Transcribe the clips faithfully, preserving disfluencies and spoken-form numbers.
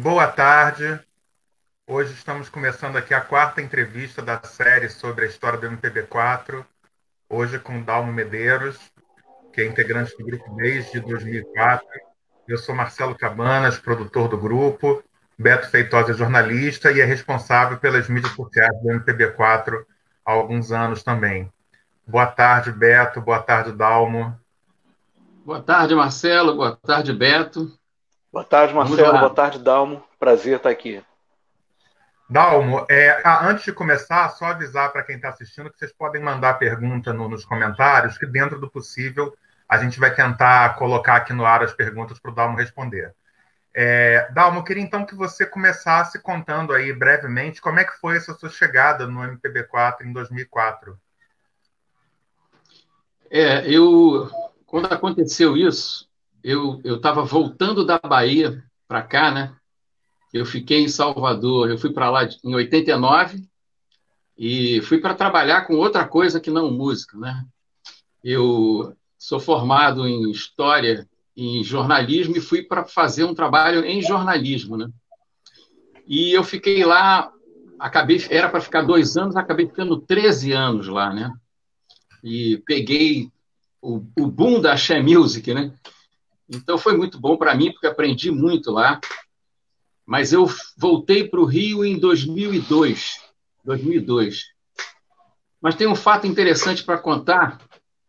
Boa tarde. Hoje estamos começando aqui a quarta entrevista da série sobre a história do M P B quatro. Hoje com Dalmo Medeiros, que é integrante do grupo desde dois mil e quatro. Eu sou Marcelo Cabanas, produtor do grupo. Beto Feitosa é jornalista e é responsável pelas mídias sociais do M P B quatro há alguns anos também. Boa tarde, Beto. Boa tarde, Dalmo. Boa tarde, Marcelo. Boa tarde, Beto. Boa tarde, Marcelo. Boa tarde, Dalmo. Prazer estar aqui. Dalmo, é, antes de começar, só avisar para quem está assistindo que vocês podem mandar pergunta no, nos comentários, que dentro do possível a gente vai tentar colocar aqui no ar as perguntas para o Dalmo responder. É, Dalmo, eu queria então que você começasse contando aí brevemente como é que foi essa sua chegada no M P B quatro em dois mil e quatro. É, eu, quando aconteceu isso, eu estava voltando da Bahia para cá, né? Eu fiquei em Salvador, eu fui para lá em oitenta e nove e fui para trabalhar com outra coisa que não música, né? Eu sou formado em História e em Jornalismo e fui para fazer um trabalho em jornalismo, né? E eu fiquei lá, acabei, era para ficar dois anos, acabei ficando treze anos lá, né? E peguei o, o boom da Axé Music, né? Então foi muito bom para mim, porque aprendi muito lá. Mas eu voltei para o Rio em dois mil e dois. dois mil e dois. Mas tem um fato interessante para contar,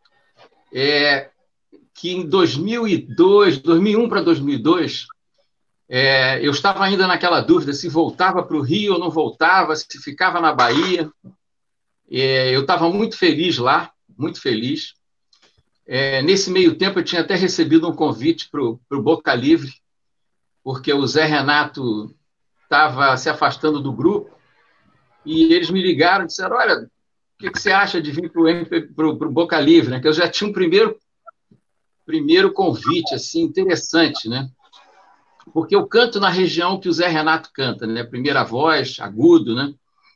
é que em dois mil e dois, dois mil e um para dois mil e dois, é, eu estava ainda naquela dúvida se voltava para o Rio ou não voltava, se ficava na Bahia. É, eu estava muito feliz lá, muito feliz. É, nesse meio tempo, eu tinha até recebido um convite para o Boca Livre, porque o Zé Renato estava se afastando do grupo, e eles me ligaram e disseram, olha, o que, que você acha de vir para o Boca Livre? Né? Que eu já tinha um primeiro, primeiro convite, assim, interessante, né? Porque eu canto na região que o Zé Renato canta, né? Primeira voz, agudo, né?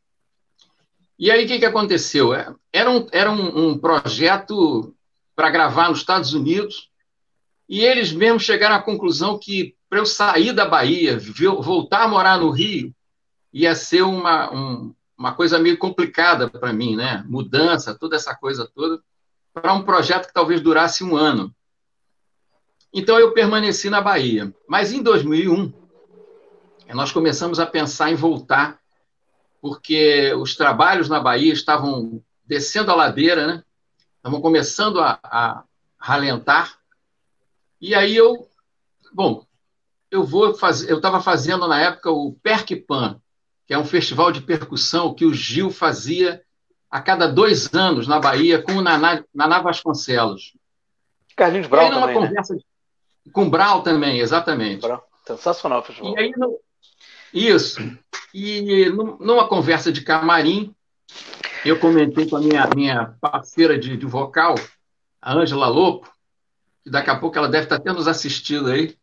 E aí, o que, que aconteceu? Era um, era um, um projeto para gravar nos Estados Unidos, e eles mesmos chegaram à conclusão que para eu sair da Bahia, voltar a morar no Rio, ia ser uma, um, uma coisa meio complicada para mim, né? Mudança, toda essa coisa toda, para um projeto que talvez durasse um ano. Então, eu permaneci na Bahia. Mas, em dois mil e um, nós começamos a pensar em voltar, porque os trabalhos na Bahia estavam descendo a ladeira, né? Estavam começando a, a ralentar. E aí eu, bom, eu vou fazer, eu estava fazendo na época o Percpan, que é um festival de percussão que o Gil fazia a cada dois anos na Bahia com o Naná, Naná Vasconcelos. Carlinhos Brau também, conversa né? De, com Brau também, exatamente. Brau. Sensacional o festival. E aí, no, isso. E numa conversa de camarim, eu comentei com a minha, minha parceira de, de vocal, a Ângela Lopo, que daqui a pouco ela deve estar até nos assistindo aí.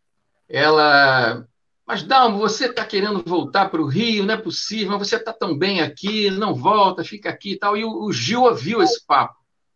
Ela, mas Dalmo, você está querendo voltar para o Rio, não é possível, mas você está tão bem aqui, não volta, fica aqui e tal. E o, o Gil ouviu esse papo.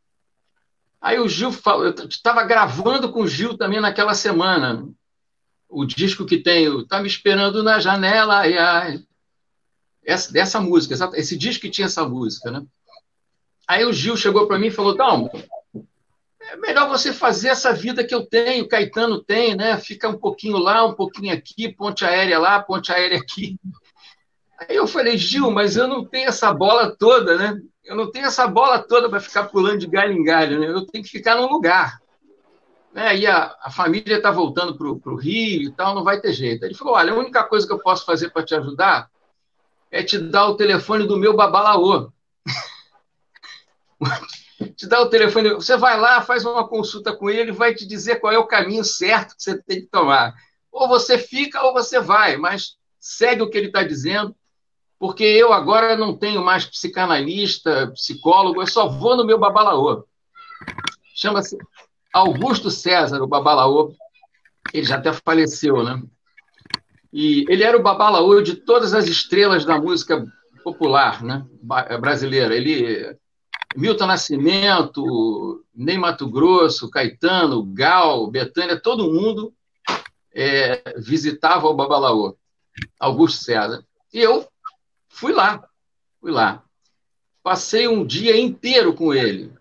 Aí o Gil falou, eu estava gravando com o Gil também naquela semana, o disco que tem, o Tá Me Esperando na Janela, ai, ai. Essa, dessa música, esse disco que tinha essa música, né? Aí o Gil chegou para mim e falou, Dalmo, é melhor você fazer essa vida que eu tenho, o Caetano tem, né? Fica um pouquinho lá, um pouquinho aqui, ponte aérea lá, ponte aérea aqui. Aí eu falei, Gil, mas eu não tenho essa bola toda, né? Eu não tenho essa bola toda para ficar pulando de galho em galho, né? Eu tenho que ficar num lugar. Né? E a, a família está voltando para o Rio e tal, não vai ter jeito. Ele falou, olha, a única coisa que eu posso fazer para te ajudar é te dar o telefone do meu babalaô. Te dá o telefone, você vai lá, faz uma consulta com ele, vai te dizer qual é o caminho certo que você tem que tomar. Ou você fica ou você vai, mas segue o que ele está dizendo, porque eu agora não tenho mais psicanalista, psicólogo, eu só vou no meu babalaô. Chama-se Augusto César, o babalaô. Ele já até faleceu, né? E ele era o babalaô de todas as estrelas da música popular, né? Brasileira. Ele... Milton Nascimento, Ney Matogrosso, Caetano, Gal, Bethânia, todo mundo é, visitava o babalaô. Augusto César. E eu fui lá, fui lá. Passei um dia inteiro com ele.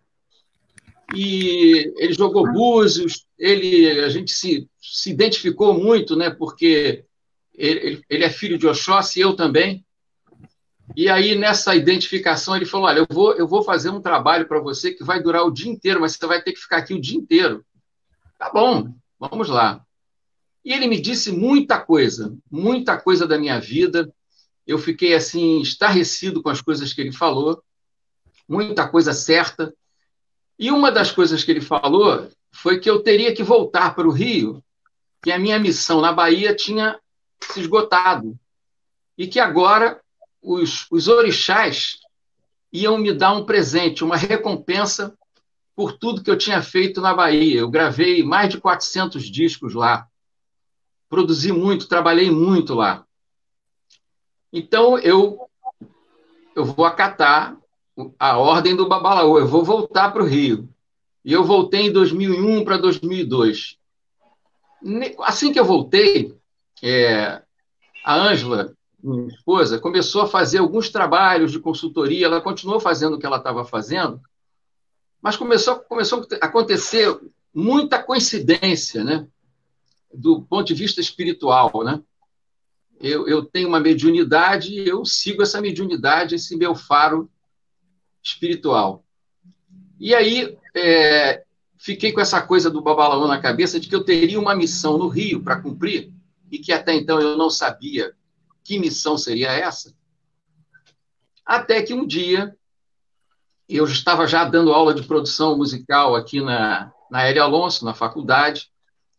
E ele jogou búzios, ele, a gente se, se identificou muito, né, porque ele, ele é filho de Oxóssi e eu também. E aí, nessa identificação, ele falou, olha, eu vou, eu vou fazer um trabalho para você que vai durar o dia inteiro, mas você vai ter que ficar aqui o dia inteiro. Tá bom, vamos lá. E ele me disse muita coisa, muita coisa da minha vida. Eu fiquei, assim, estarrecido com as coisas que ele falou, muita coisa certa. E uma das coisas que ele falou foi que eu teria que voltar para o Rio, que a minha missão na Bahia tinha se esgotado. E que agora os, os orixás iam me dar um presente, uma recompensa por tudo que eu tinha feito na Bahia. Eu gravei mais de quatrocentos discos lá. Produzi muito, trabalhei muito lá. Então, eu, eu vou acatar a ordem do Babalaô, eu vou voltar para o Rio. E eu voltei em dois mil e um para dois mil e dois. Assim que eu voltei, é, a Ângela, minha esposa, começou a fazer alguns trabalhos de consultoria, ela continuou fazendo o que ela estava fazendo, mas começou, começou a acontecer muita coincidência, né? Do ponto de vista espiritual, né? Eu, eu tenho uma mediunidade, eu sigo essa mediunidade, esse meu faro espiritual. E aí, é, fiquei com essa coisa do Babalaô na cabeça de que eu teria uma missão no Rio para cumprir, e que até então eu não sabia que missão seria essa. Até que um dia, eu estava já dando aula de produção musical aqui na, na Hélio Alonso, na faculdade,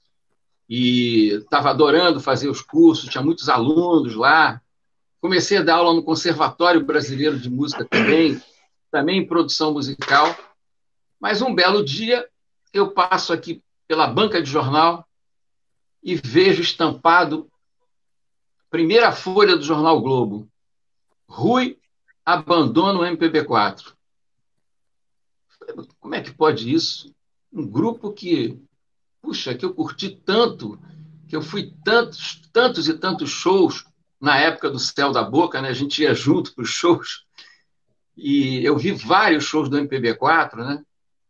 e estava adorando fazer os cursos, tinha muitos alunos lá. Comecei a dar aula no Conservatório Brasileiro de Música também, também em produção musical. Mas um belo dia, eu passo aqui pela banca de jornal e vejo estampado, primeira folha do jornal o Globo, Rui abandona o M P B quatro. Como é que pode isso? Um grupo que, puxa, que eu curti tanto, que eu fui tantos, tantos e tantos shows na época do Céu da Boca, né? A gente ia junto para os shows, e eu vi vários shows do M P B quatro, né?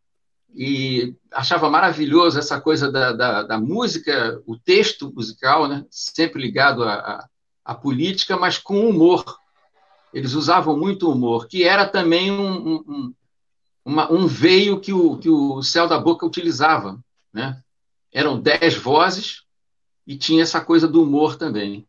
E achava maravilhoso essa coisa da, da, da música, o texto musical, né? Sempre ligado à, à política, mas com humor. Eles usavam muito humor, que era também um, um, uma, um veio que o, que o Céu da Boca utilizava, né? Eram dez vozes e tinha essa coisa do humor também.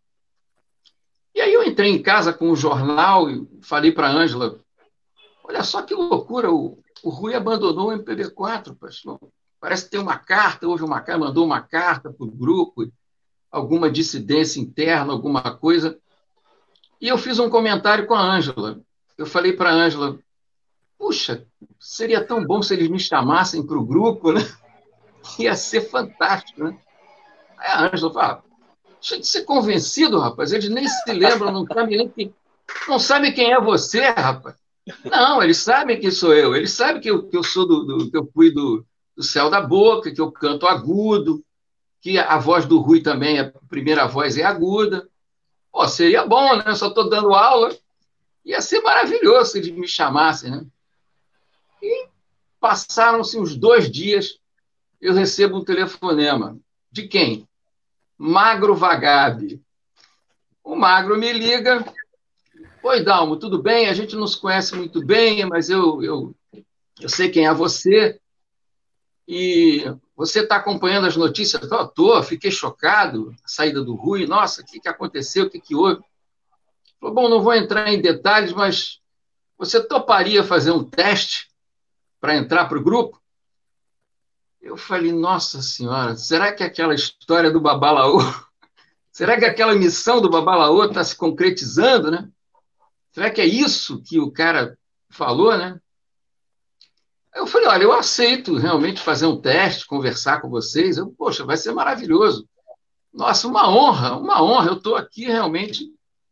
E aí eu entrei em casa com o jornal e falei para a Ângela, olha só que loucura, o, o Rui abandonou o M P B quatro, pastor. Parece que tem uma carta, houve uma carta, mandou uma carta para o grupo, alguma dissidência interna, alguma coisa. E eu fiz um comentário com a Ângela. Eu falei para a Ângela, puxa, seria tão bom se eles me chamassem para o grupo, né? Ia ser fantástico, né? Aí a Ângela falou, deixa de ser convencido, rapaz, eles nem se lembram, não sabem nem quem, não sabem quem é você, rapaz. Não, eles sabem quem sou eu, eles sabem que eu, que eu sou do, do que eu fui do, do Céu da Boca, que eu canto agudo, que a voz do Rui também, a primeira voz é aguda. Pô, seria bom, né? Eu só estou dando aula. Ia ser maravilhoso se eles me chamassem, né? E passaram-se uns dois dias, eu recebo um telefonema. De quem? Magro Vagabe. O Magro me liga. Oi, Dalmo, tudo bem? A gente não se conhece muito bem, mas eu, eu, eu sei quem é você. E você está acompanhando as notícias? Eu estou, fiquei chocado, a saída do Rui. Nossa, o que, que aconteceu? O que, que houve? Falou, bom, não vou entrar em detalhes, mas você toparia fazer um teste para entrar para o grupo? Eu falei, nossa senhora, será que aquela história do Babalaô, será que aquela missão do Babalaô está se concretizando, né? Será que é isso que o cara falou, né? Eu falei, olha, eu aceito realmente fazer um teste, conversar com vocês. Eu, poxa, vai ser maravilhoso. Nossa, uma honra, uma honra. Eu estou aqui realmente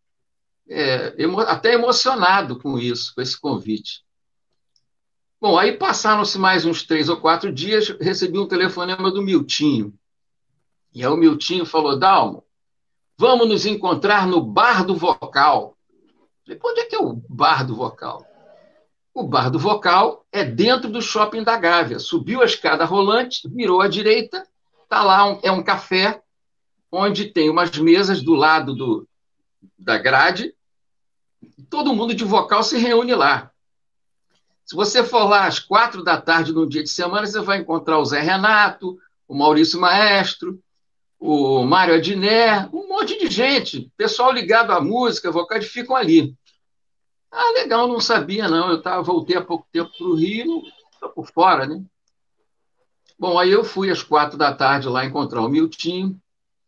é, emo até emocionado com isso, com esse convite. Bom, aí passaram-se mais uns três ou quatro dias, recebi um telefonema do Miltinho. E aí o Miltinho falou, Dalmo, vamos nos encontrar no Bar do Vocal. Falei, pô, onde é que é o Bar do Vocal? O Bar do Vocal é dentro do Shopping da Gávea. Subiu a escada rolante, virou à direita, tá lá, um, é um café, onde tem umas mesas do lado do, da grade, todo mundo de vocal se reúne lá. Se você for lá às quatro da tarde num dia de semana, você vai encontrar o Zé Renato, o Maurício Maestro, o Mário Adnet, um monte de gente, pessoal ligado à música, vocais ficam ali. Ah, legal, não sabia, não. Eu tava, voltei há pouco tempo para o Rio, estou por fora, né? Bom, aí eu fui às quatro da tarde lá encontrar o Miltinho,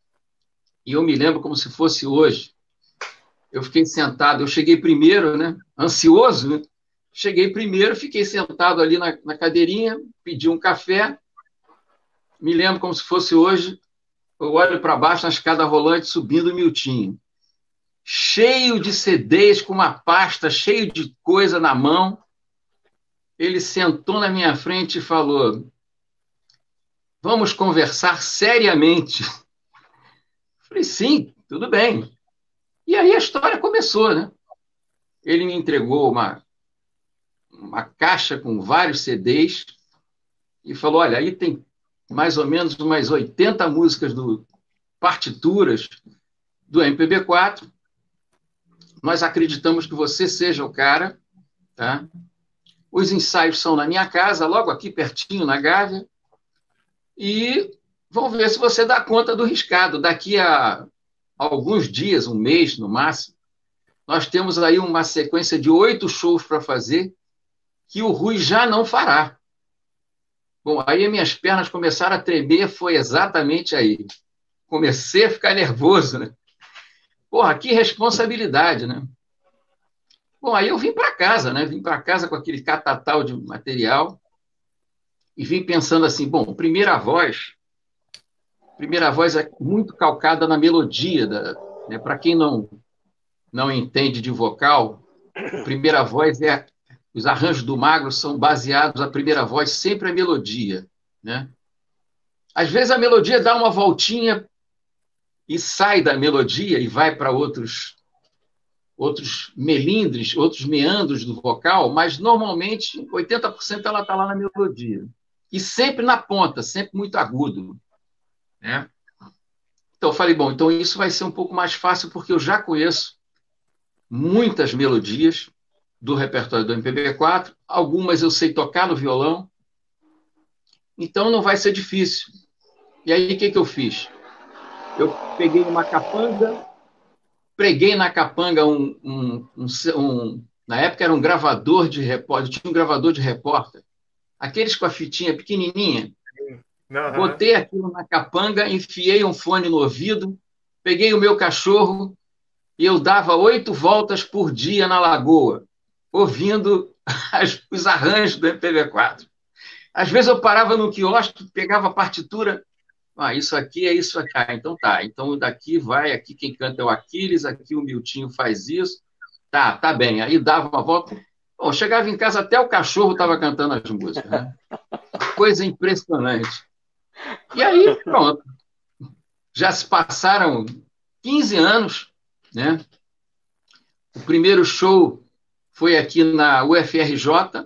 e eu me lembro como se fosse hoje. Eu fiquei sentado, eu cheguei primeiro, né? Ansioso, né? Cheguei primeiro, fiquei sentado ali na, na cadeirinha, pedi um café, me lembro como se fosse hoje, eu olho para baixo na escada rolante, subindo o Miltinho. Cheio de C Ds, com uma pasta, cheio de coisa na mão. Ele sentou na minha frente e falou, vamos conversar seriamente. Falei, sim, tudo bem. E aí a história começou, né? Ele me entregou uma, uma caixa com vários C Ds e falou, olha, aí tem mais ou menos umas oitenta músicas, do, partituras do M P B quatro. Nós acreditamos que você seja o cara, tá? Os ensaios são na minha casa, logo aqui pertinho, na Gávea, e vamos ver se você dá conta do riscado. Daqui a alguns dias, um mês no máximo, nós temos aí uma sequência de oito shows para fazer que o Rui já não fará. Bom, aí minhas pernas começaram a tremer, foi exatamente aí. Comecei a ficar nervoso, né? Porra, que responsabilidade, né? Bom, aí eu vim para casa, né? Vim para casa com aquele catatal de material e vim pensando assim, bom, primeira voz, primeira voz é muito calcada na melodia, da, né? Para quem não, não entende de vocal, a primeira voz é... Os arranjos do Magro são baseados, a primeira voz sempre é melodia, né? Às vezes a melodia dá uma voltinha e sai da melodia e vai para outros, outros melindres, outros meandros do vocal, mas normalmente oitenta por cento ela está lá na melodia. E sempre na ponta, sempre muito agudo, né? Então eu falei, bom, então isso vai ser um pouco mais fácil porque eu já conheço muitas melodias do repertório do M P B quatro, algumas eu sei tocar no violão, então não vai ser difícil. E aí o que, que eu fiz? Eu peguei uma capanga, preguei na capanga um, um, um, um... Na época era um gravador de repórter, tinha um gravador de repórter, aqueles com a fitinha pequenininha. Uhum. Botei aquilo na capanga, enfiei um fone no ouvido, peguei o meu cachorro e eu dava oito voltas por dia na lagoa, ouvindo as, os arranjos do M P B quatro. Às vezes eu parava no quiosque, pegava a partitura, ah, isso aqui é isso aqui, ah, então tá, então daqui vai, aqui quem canta é o Aquiles, aqui o Miltinho faz isso, tá, tá bem, aí dava uma volta, bom, chegava em casa, até o cachorro estava cantando as músicas, né? Coisa impressionante. E aí, pronto, já se passaram quinze anos, né? O primeiro show foi aqui na U F R J,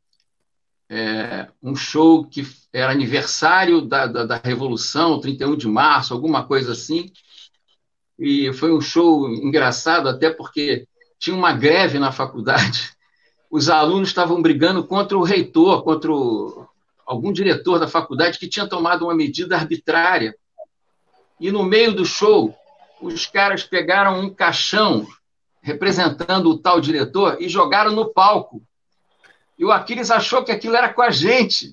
é, um show que era aniversário da, da, da Revolução, trinta e um de março, alguma coisa assim, e foi um show engraçado, até porque tinha uma greve na faculdade, os alunos estavam brigando contra o reitor, contra o, algum diretor da faculdade que tinha tomado uma medida arbitrária, e no meio do show, os caras pegaram um caixão representando o tal diretor, e jogaram no palco. E o Aquiles achou que aquilo era com a gente.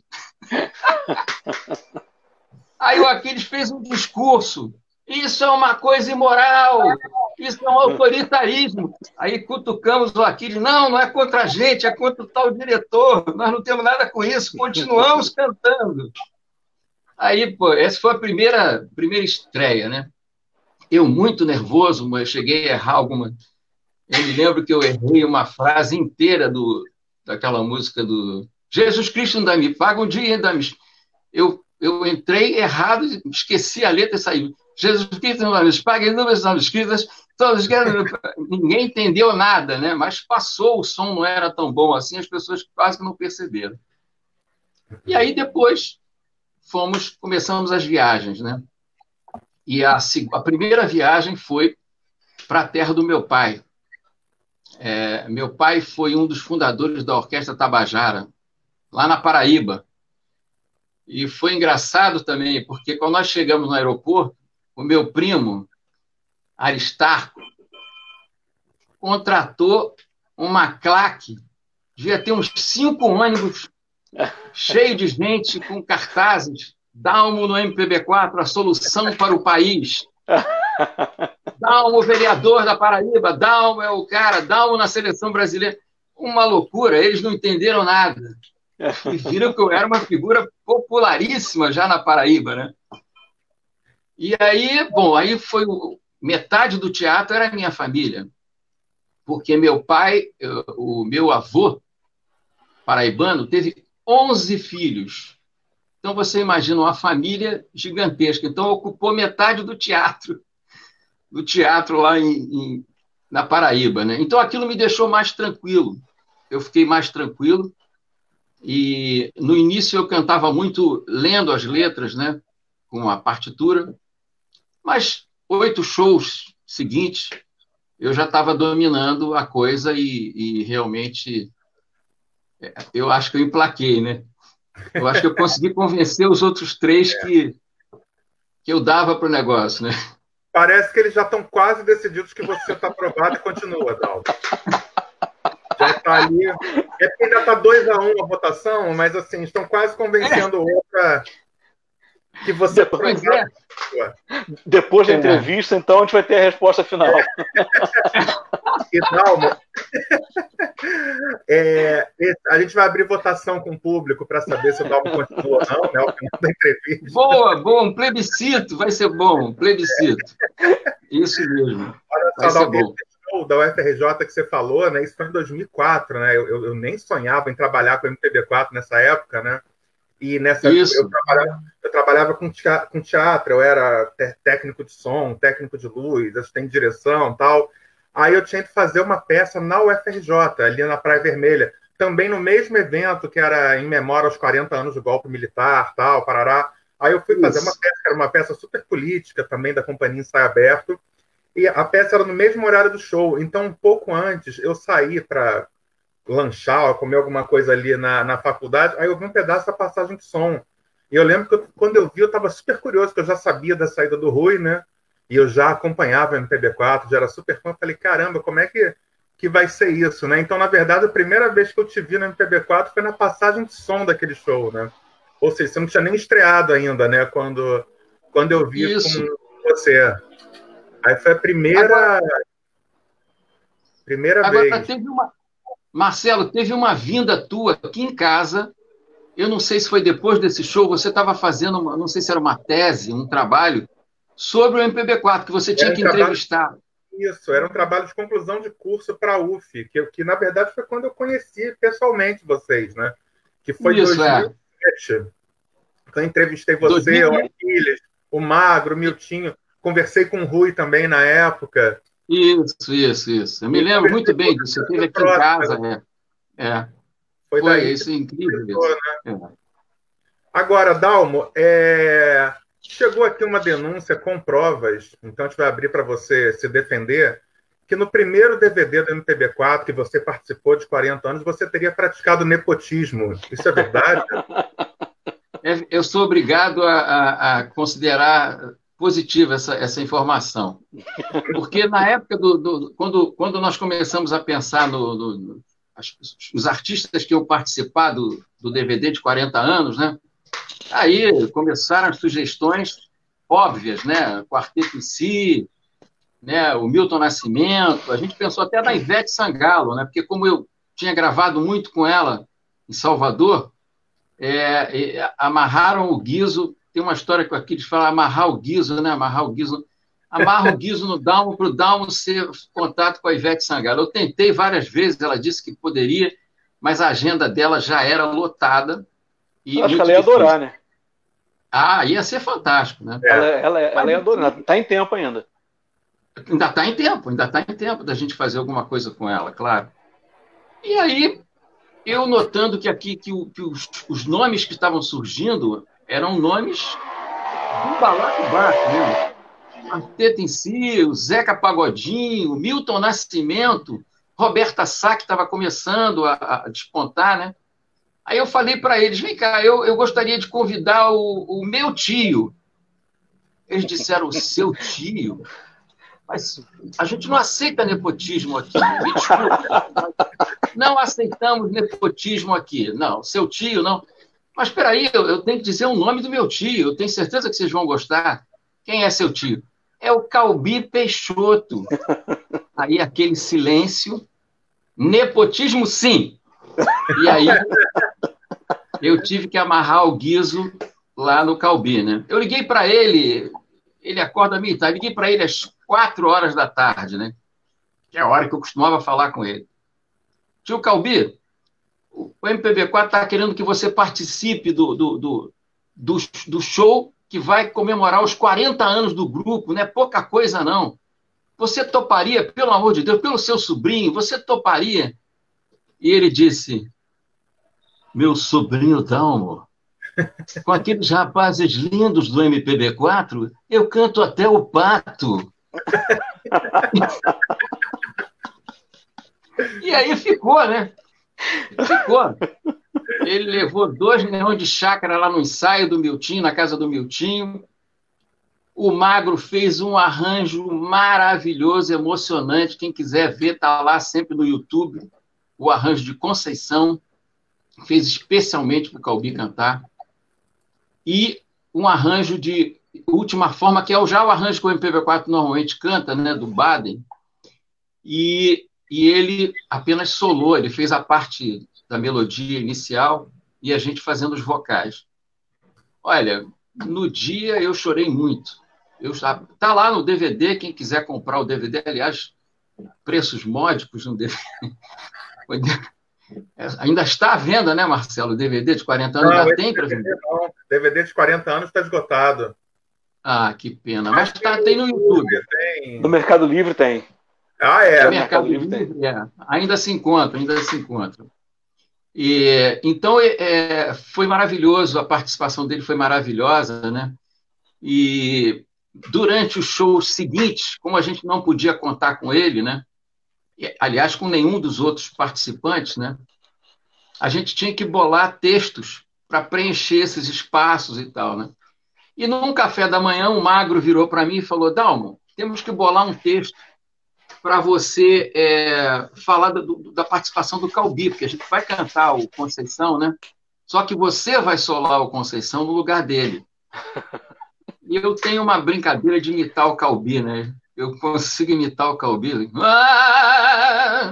Aí o Aquiles fez um discurso. Isso é uma coisa imoral, isso é um autoritarismo. Aí cutucamos o Aquiles. Não, não é contra a gente, é contra o tal diretor. Nós não temos nada com isso, continuamos cantando. Aí, pô, essa foi a primeira, primeira estreia, né? Eu muito nervoso, mas eu cheguei a errar alguma... Eu me lembro que eu errei uma frase inteira do, daquela música do Jesus Cristo ainda me paga um dia, ainda me... Eu, eu entrei errado, esqueci a letra e saí. Jesus Cristo não nos paga, inúmeras são escritas, todos ninguém entendeu nada, né? Mas passou, o som não era tão bom assim, as pessoas quase que não perceberam. E aí depois fomos, começamos as viagens, né? E a, a primeira viagem foi para a terra do meu pai. É, meu pai foi um dos fundadores da Orquestra Tabajara, lá na Paraíba. E foi engraçado também, porque quando nós chegamos no aeroporto, o meu primo, Aristarco, contratou uma claque, devia ter uns cinco ônibus cheios de gente com cartazes, Dalmo no M P B quatro, a solução para o país. Dalmo, vereador da Paraíba, Dalmo é o cara, Dalmo na seleção brasileira. Uma loucura, eles não entenderam nada. E viram que eu era uma figura popularíssima já na Paraíba, né? E aí, bom, aí foi o, metade do teatro era a minha família, porque meu pai, o meu avô paraibano, teve onze filhos. Então você imagina uma família gigantesca. Então ocupou metade do teatro, do teatro lá em, em, na Paraíba, né? Então aquilo me deixou mais tranquilo. Eu fiquei mais tranquilo. E no início eu cantava muito lendo as letras, né? Com a partitura. Mas oito shows seguintes, eu já estava dominando a coisa e, e realmente eu acho que eu emplaquei, né? Eu acho que eu consegui convencer os outros três é. que, que eu dava para o negócio, né? Parece que eles já estão quase decididos que você está aprovado e continua, Dalmo. Já está ali. É porque ainda está dois a um a votação, mas assim, estão quase convencendo o é. outro a... que você depois, é. depois da é. entrevista, então, a gente vai ter a resposta final. E Dalmo, é, a gente vai abrir votação com o público para saber se o Dalmo continua ou não, né, ao final da entrevista. Boa, bom, um plebiscito, vai ser bom, um plebiscito. Isso mesmo. Olha vai só, ser bom. Da U F R J que você falou, né? Isso foi em dois mil e quatro, né? Eu, eu, eu nem sonhava em trabalhar com o M P B quatro nessa época, né? E nessa Isso. época eu trabalhava, eu trabalhava com, teatro, com teatro, eu era técnico de som, técnico de luz, assistente de direção e tal. Aí eu tinha que fazer uma peça na U F R J, ali na Praia Vermelha, também no mesmo evento que era em memória aos quarenta anos do golpe militar, tal, parará. Aí eu fui fazer Isso. uma peça, que era uma peça super política também, da Companhia Ensaio Aberto, e a peça era no mesmo horário do show. Então, um pouco antes, eu saí para lanchar, comer alguma coisa ali na, na faculdade, aí eu vi um pedaço da passagem de som. E eu lembro que eu, quando eu vi, eu estava super curioso, porque eu já sabia da saída do Rui, né? E eu já acompanhava o M P B quatro, já era super fã. Eu falei, caramba, como é que, que vai ser isso, né? Então, na verdade, a primeira vez que eu te vi no M P B quatro foi na passagem de som daquele show, né? Ou seja, você não tinha nem estreado ainda, né? Quando, quando eu vi isso. com você. Aí foi a primeira, agora, primeira agora, vez. Teve uma, Marcelo, teve uma vinda tua aqui em casa, eu não sei se foi depois desse show, você estava fazendo, uma, não sei se era uma tese, um trabalho, sobre o M P B quatro, que você tinha um que trabalho, entrevistar. Isso, era um trabalho de conclusão de curso para a U F, que, que na verdade foi quando eu conheci pessoalmente vocês, né? Que foi em dois mil e sete. É. Então eu entrevistei você, o Aquiles, o Magro, o Miltinho. Conversei com o Rui também na época. Isso, isso, isso. Eu me lembro muito bem disso. Você esteve aqui em casa, né? É. Foi, Foi daí isso, incrível. Isso. Né? É. Agora, Dalmo, é... chegou aqui uma denúncia com provas, então a gente vai abrir para você se defender, que no primeiro D V D do M P B quatro, que você participou de quarenta anos, você teria praticado nepotismo. Isso é verdade? Eu sou obrigado a, a, a considerar positiva essa, essa informação. Porque na época, do, do, quando, quando nós começamos a pensar no, no, no as, os artistas que iam participar do, do D V D de quarenta anos, né? Aí começaram as sugestões óbvias, né? Quarteto em Si, né? O Milton Nascimento, a gente pensou até na Ivete Sangalo, né? Porque como eu tinha gravado muito com ela em Salvador, é, é, amarraram o guiso. Tem uma história que o Aquiles fala, amarrar o guiso, né? Amarrar o guiso. Amarra o guiso no Dalmo para o Dalmo ser contato com a Ivete Sangalo. Eu tentei várias vezes, ela disse que poderia, mas a agenda dela já era lotada. E eu acho que ela ia adorar, né? Ah, ia ser fantástico, né? É. Ela, ela, ela é adorada, está em tempo ainda. Ainda está em tempo, ainda está em tempo da gente fazer alguma coisa com ela, claro. E aí, eu notando que aqui que, o, que os, os nomes que estavam surgindo eram nomes do balacobaco mesmo. Quarteto em si, o Zeca Pagodinho, o Milton Nascimento, Roberta Sá, que estava começando a, a despontar, né? Aí eu falei para eles, vem cá, eu, eu gostaria de convidar o, o meu tio. Eles disseram, o seu tio? Mas a gente não aceita nepotismo aqui. Me desculpa. Não aceitamos nepotismo aqui. Não, seu tio, não. Mas espera aí, eu, eu tenho que dizer o nome do meu tio. Eu tenho certeza que vocês vão gostar. Quem é seu tio? É o Calbi Peixoto. Aí aquele silêncio. Nepotismo, sim. E aí eu tive que amarrar o guizo lá no Calbi, né? Eu liguei para ele, ele acorda meio tarde, liguei para ele às quatro horas da tarde, né? Que é a hora que eu costumava falar com ele. Tio Calbi, o M P B quatro está querendo que você participe do, do, do, do, do show que vai comemorar os quarenta anos do grupo, não é pouca coisa, não. Você toparia, pelo amor de Deus, pelo seu sobrinho, você toparia? E ele disse, meu sobrinho Dalmo, com aqueles rapazes lindos do M P B quatro, eu canto até o pato. E aí ficou, né? Ficou. Ele levou dois leões de chácara lá no ensaio do Miltinho, na casa do Miltinho. O Magro fez um arranjo maravilhoso, emocionante. Quem quiser ver, está lá sempre no YouTube. O arranjo de Conceição, fez especialmente para o Calbi cantar. E um arranjo de Última Forma, que é já o arranjo que o M P B quatro normalmente canta, né, do Baden. E, e ele apenas solou, ele fez a parte da melodia inicial e a gente fazendo os vocais. Olha, no dia eu chorei muito. Eu, tá lá no D V D, quem quiser comprar o D V D, aliás, preços módicos no D V D. Ainda está à venda, né, Marcelo? O D V D de quarenta anos não, já tem para vender? Não, D V D de quarenta anos está esgotado. Ah, que pena. Mas tá, tem no YouTube. Tem... No Mercado Livre tem. Ah, é? No Mercado, Mercado Livre, Livre tem. É. Ainda se encontra, ainda se encontra. E, então, é, foi maravilhoso, a participação dele foi maravilhosa, né? E durante os shows seguintes, como a gente não podia contar com ele, né? Aliás, com nenhum dos outros participantes, né? A gente tinha que bolar textos para preencher esses espaços e tal, né? E num café da manhã, o Magro virou para mim e falou, Dalmo, temos que bolar um texto para você é, falar do, da participação do Calbi, porque a gente vai cantar o Conceição, né? Só que você vai solar o Conceição no lugar dele. E eu tenho uma brincadeira de imitar o Calbi, né? Eu consigo imitar o Calbi. Ah,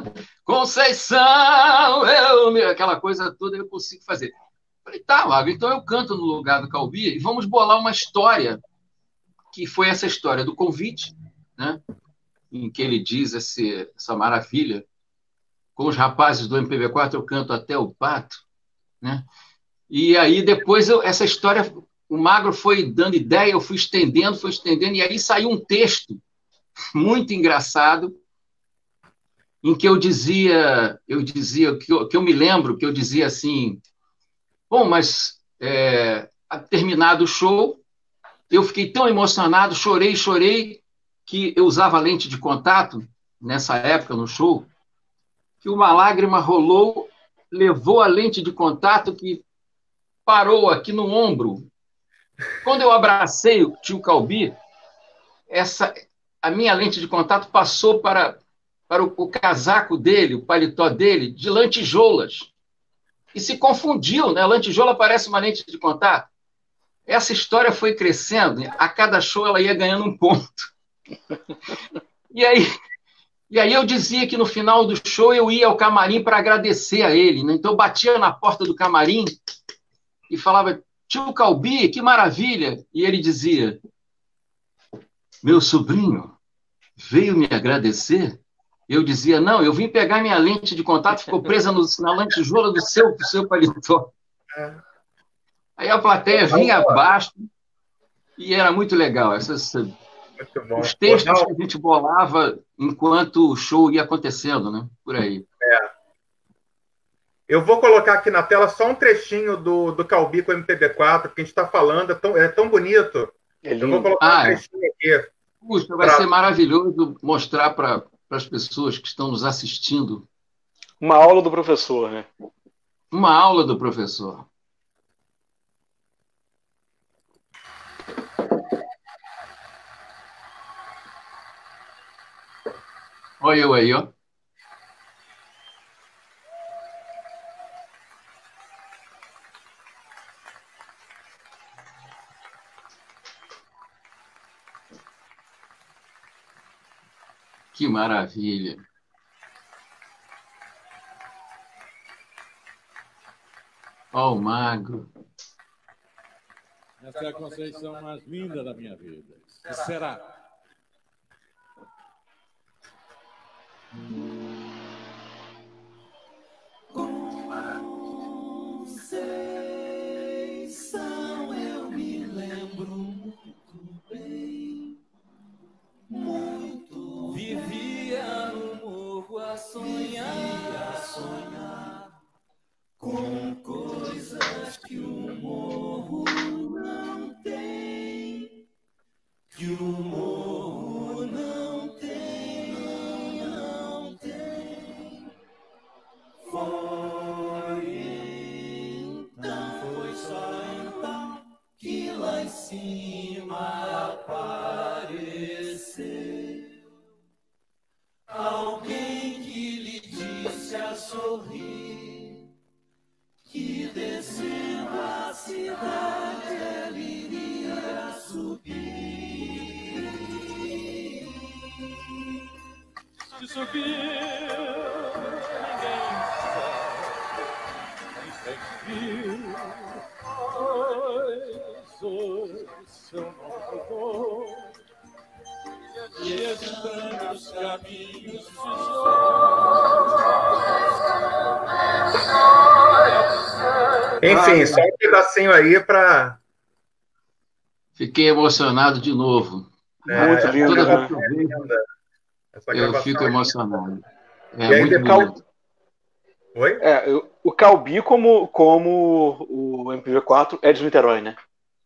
Conceição, eu... aquela coisa toda eu consigo fazer. Falei, tá, Magro, então eu canto no lugar do Calbi e vamos bolar uma história, que foi essa história do convite, né? Em que ele diz esse, essa maravilha, com os rapazes do M P B quatro eu canto até o pato, né? E aí depois eu, essa história, o Magro foi dando ideia, eu fui estendendo, fui estendendo, e aí saiu um texto muito engraçado, em que eu dizia, eu dizia, que eu, que eu me lembro, que eu dizia assim, bom, mas é, terminado o show, eu fiquei tão emocionado, chorei, chorei, que eu usava lente de contato, nessa época, no show, que uma lágrima rolou, levou a lente de contato que parou aqui no ombro. Quando eu abracei o tio Calbi, essa, a minha lente de contato passou para, para o, o casaco dele, o paletó dele, de lantejoulas. E se confundiu, né? A lantejoula parece uma lente de contato. Essa história foi crescendo, a cada show ela ia ganhando um ponto. E aí, e aí eu dizia que no final do show eu ia ao camarim para agradecer a ele, né? Então eu batia na porta do camarim e falava, tio Calbi, que maravilha! E ele dizia, meu sobrinho veio me agradecer? Eu dizia, não, eu vim pegar minha lente de contato, ficou presa no, na lantejoula do seu, do seu paletó. Aí Aí a plateia vinha abaixo e era muito legal. Essas, Muito bom. os textos Ô, que a gente bolava enquanto o show ia acontecendo, né? Por aí. É. Eu vou colocar aqui na tela só um trechinho do, do Calbi com o M P B quatro, porque a gente está falando, é tão, é tão bonito. É Eu vou lindo. colocar Ah, um é. trechinho aqui. Puxa, vai pra... ser maravilhoso mostrar para as pessoas que estão nos assistindo Uma aula do professor, né? uma aula do professor. Olha eu aí, ó. Que maravilha. Ó o magro. Essa é a Conceição mais linda da minha vida. E será? Conceição, eu me lembro muito bem. Muito. Vivia no morro a sonhar, a sonhar com coisas que o morro não tem, que o morro não tem, não, não tem. Foi então, foi só então que lá em cima apareceu alguém que lhe disse a sorrir que descendo a cidade ela iria subir. Se subiu, ninguém sabe, ninguém viu, pois hoje seu nome mudou, e estranhos caminhos se Enfim, só um pedacinho aí para... Fiquei emocionado de novo. É, Muito lindo, Toda né? vez que eu vejo, Essa eu gravação fico é emocionado. É E aí muito depois- bonito. Oi? É, eu- o Calbi, como, como o M P B quatro, é de Niterói, né?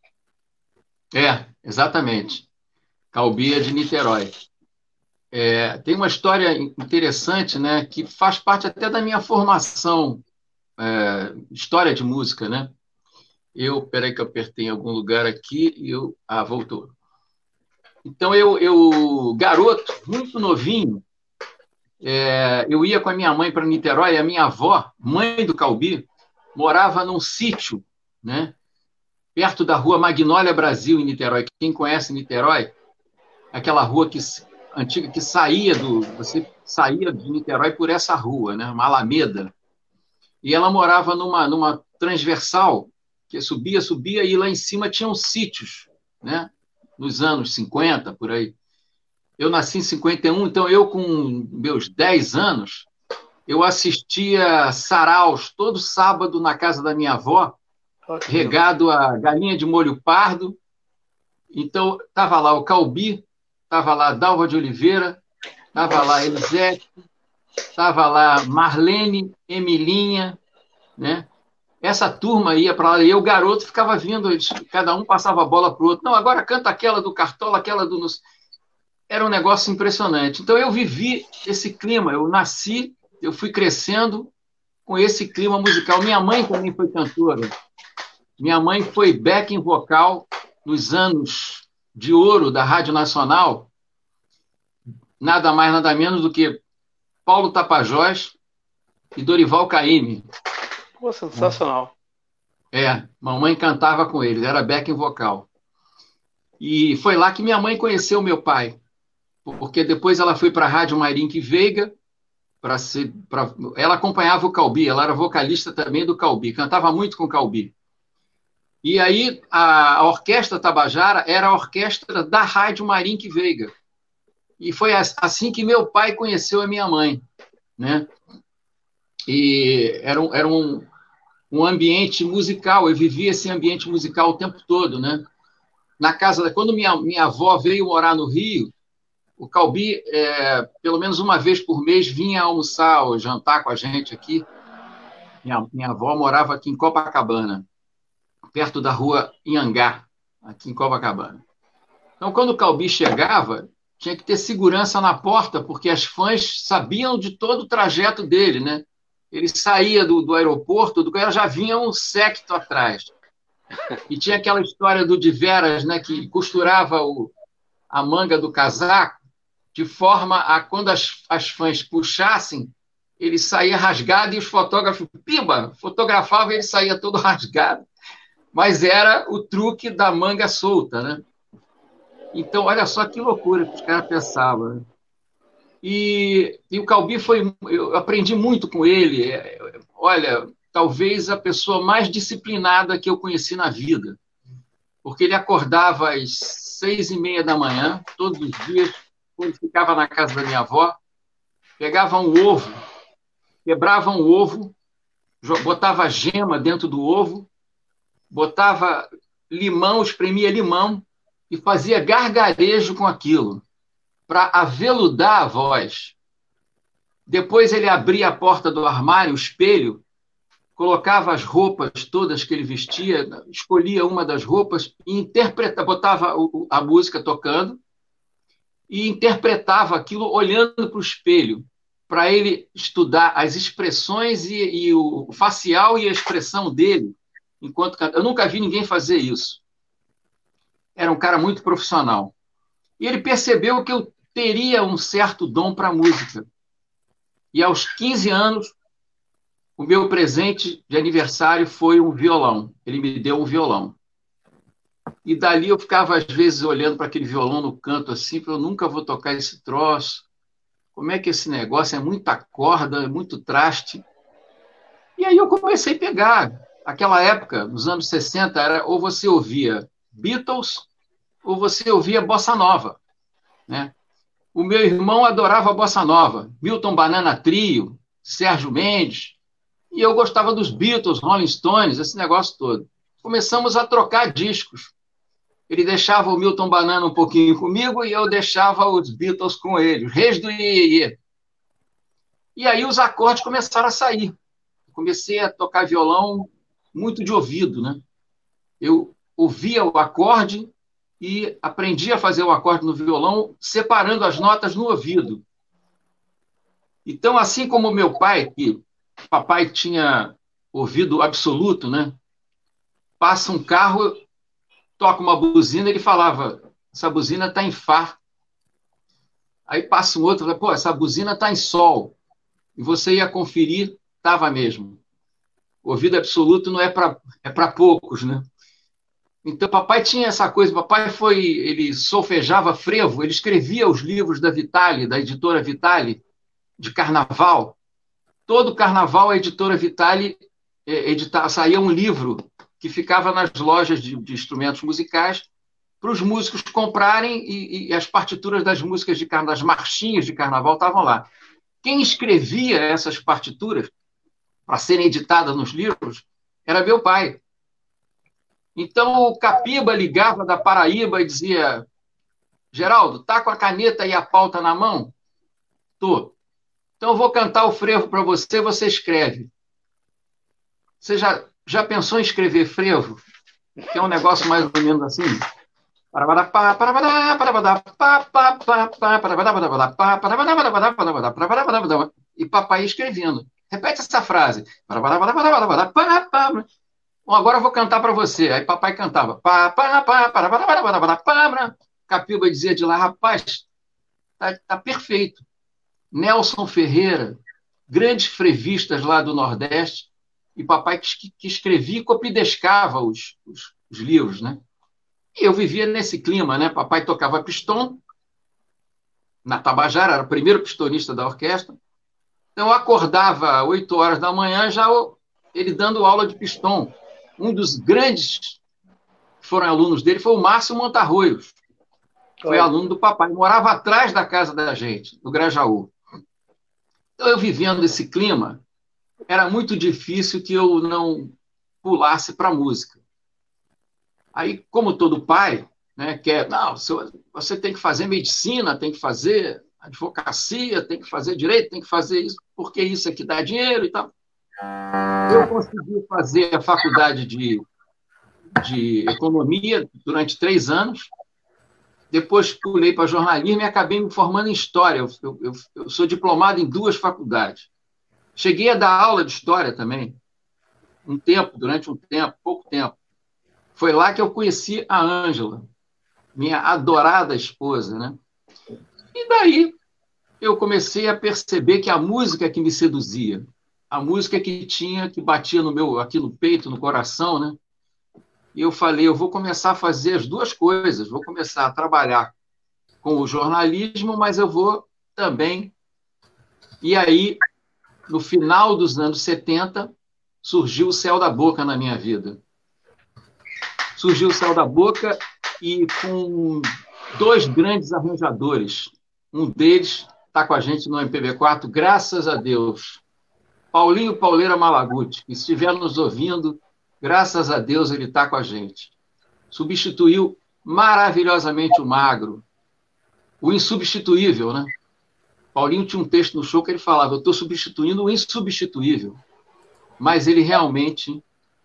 É, exatamente. Calbia de Niterói. É, tem uma história interessante, né, que faz parte até da minha formação, é, história de música, né? Eu, peraí que eu apertei em algum lugar aqui e eu, ah, voltou. Então eu, eu garoto, muito novinho, é, eu ia com a minha mãe para Niterói. A minha avó, mãe do Calbi, morava num sítio, né, perto da rua Magnólia Brasil, em Niterói. Quem conhece Niterói, aquela rua que, antiga que saía do. Você saía de Niterói por essa rua, né? Uma alameda. E ela morava numa, numa transversal, que subia, subia, e lá em cima tinham sítios, né? Nos anos cinquenta, por aí. Eu nasci em cinquenta e um, então eu, com meus dez anos, eu assistia saraus todo sábado na casa da minha avó, regado a galinha de molho pardo. Então, estava lá o Calbi, estava lá Dalva de Oliveira, estava lá Elisete, estava lá Marlene, Emilinha, né? Essa turma ia para lá, e eu, garoto, ficava vindo, eles, cada um passava a bola para o outro. Não, agora canta aquela do Cartola, aquela do... Era um negócio impressionante. Então, eu vivi esse clima, eu nasci, eu fui crescendo com esse clima musical. Minha mãe também foi cantora. Minha mãe foi backing vocal nos anos de ouro da Rádio Nacional, nada mais, nada menos do que Paulo Tapajós e Dorival Caymmi. Pô, sensacional. É, mamãe cantava com eles, era backing vocal. E foi lá que minha mãe conheceu meu pai, porque depois ela foi para a Rádio Mairink Veiga, para ser, pra... ela acompanhava o Calbi, ela era vocalista também do Calbi, cantava muito com o Calbi. E aí a, a Orquestra Tabajara era a orquestra da Rádio Mairink Veiga. E foi assim que meu pai conheceu a minha mãe, né? E era um, era um, um ambiente musical. Eu vivia esse ambiente musical o tempo todo, né? Na casa da... Quando minha, minha avó veio morar no Rio, o Calbi, é, pelo menos uma vez por mês, vinha almoçar ou jantar com a gente aqui. Minha, minha avó morava aqui em Copacabana, perto da rua Inhangá, aqui em Copacabana. Então, quando o Calbi chegava, tinha que ter segurança na porta, porque as fãs sabiam de todo o trajeto dele, né? Ele saía do, do aeroporto, do já vinha um séquito atrás. E tinha aquela história do de Veras, né, que costurava o, a manga do casaco, de forma a, quando as, as fãs puxassem, ele saía rasgado e os fotógrafos, pimba, fotografavam e ele saía todo rasgado. Mas era o truque da manga solta, né? Então, olha só que loucura que os caras pensavam. Né? E, e o Calbi foi... Eu aprendi muito com ele. Olha, talvez a pessoa mais disciplinada que eu conheci na vida. Porque ele acordava às seis e meia da manhã, todos os dias, quando ficava na casa da minha avó, pegava um ovo, quebrava um ovo, botava gema dentro do ovo, botava limão, espremia limão e fazia gargarejo com aquilo, para aveludar a voz. Depois ele abria a porta do armário, o espelho, colocava as roupas todas que ele vestia, escolhia uma das roupas e interpretava, botava a música tocando e interpretava aquilo olhando para o espelho, para ele estudar as expressões e, e o facial e a expressão dele enquanto cantava. Eu nunca vi ninguém fazer isso. Era um cara muito profissional. E ele percebeu que eu teria um certo dom para a música. E aos quinze anos, o meu presente de aniversário foi um violão. Ele me deu um violão. E dali eu ficava, às vezes, olhando para aquele violão no canto, assim, eu nunca vou tocar esse troço. Como é que esse negócio é muita corda, é muito traste. E aí eu comecei a pegar. Aquela época, nos anos sessenta, era ou você ouvia Beatles ou você ouvia Bossa Nova. Né? O meu irmão adorava a Bossa Nova. Milton Banana Trio, Sérgio Mendes. E eu gostava dos Beatles, Rolling Stones, esse negócio todo. Começamos a trocar discos. Ele deixava o Milton Banana um pouquinho comigo e eu deixava os Beatles com ele, os Reis do Iê, Iê. E aí os acordes começaram a sair. Comecei a tocar violão muito de ouvido, né? Eu ouvia o acorde e aprendi a fazer o acorde no violão, separando as notas no ouvido. Então, assim como meu pai, que papai tinha ouvido absoluto, né? Passa um carro, toca uma buzina, ele falava, essa buzina está em Fá. Aí passa um outro, fala, pô, essa buzina está em Sol. E você ia conferir, estava mesmo. O ouvido absoluto não é para é para poucos, né? Então, papai tinha essa coisa, papai foi, ele solfejava frevo, ele escrevia os livros da Vitale, da editora Vitale, de carnaval. Todo carnaval a editora Vitale editava, saía um livro que ficava nas lojas de, de instrumentos musicais para os músicos comprarem e, e as partituras das músicas de carnaval, das marchinhas de carnaval estavam lá. Quem escrevia essas partituras para serem editadas nos livros era meu pai. Então o Capiba ligava da Paraíba e dizia, Geraldo, tá com a caneta e a pauta na mão? Tô. Então eu vou cantar o frevo para você, você escreve. Você já, já pensou em escrever frevo? Que é um negócio mais ou menos assim. E papai escrevendo. Repete essa frase. Bom, agora eu vou cantar para você. Aí papai cantava. Capiba dizia de lá, rapaz, tá, tá perfeito. Nelson Ferreira, grandes frevistas lá do Nordeste, e papai que, que escrevia e copidescava os, os, os livros, né? E eu vivia nesse clima, né? Papai tocava pistão, na Tabajara, era o primeiro pistonista da orquestra. Então eu acordava às oito horas da manhã, já ele dando aula de pistão. Um dos grandes que foram alunos dele foi o Márcio Montarroios. Foi é. aluno do papai, morava atrás da casa da gente, no Grajaú. Então, eu vivendo esse clima, era muito difícil que eu não, pulasse para a música. Aí, como todo pai, né, quer, não, você tem que fazer medicina, tem que fazer advocacia, tem que fazer direito, tem que fazer isso, porque isso é que dá dinheiro e tal. Eu consegui fazer a faculdade de, de economia durante três anos, depois pulei para jornalismo e acabei me formando em história. Eu, eu, eu sou diplomado em duas faculdades. Cheguei a dar aula de história também, um tempo, durante um tempo, pouco tempo. Foi lá que eu conheci a Ângela, minha adorada esposa, né? E daí eu comecei a perceber que a música que me seduzia, a música que tinha, que batia no meu, aqui no peito, no coração, né? E eu falei, eu vou começar a fazer as duas coisas, vou começar a trabalhar com o jornalismo, mas eu vou também... E aí, no final dos anos setenta, surgiu o Céu da Boca na minha vida. Surgiu o Céu da Boca e com dois grandes arranjadores. Um deles está com a gente no M P B quatro, graças a Deus. Paulinho Pauleira Malaguti, que estiver nos ouvindo, graças a Deus ele está com a gente. Substituiu maravilhosamente o Magro, o insubstituível, né? Paulinho tinha um texto no show que ele falava, eu estou substituindo o insubstituível. Mas ele realmente,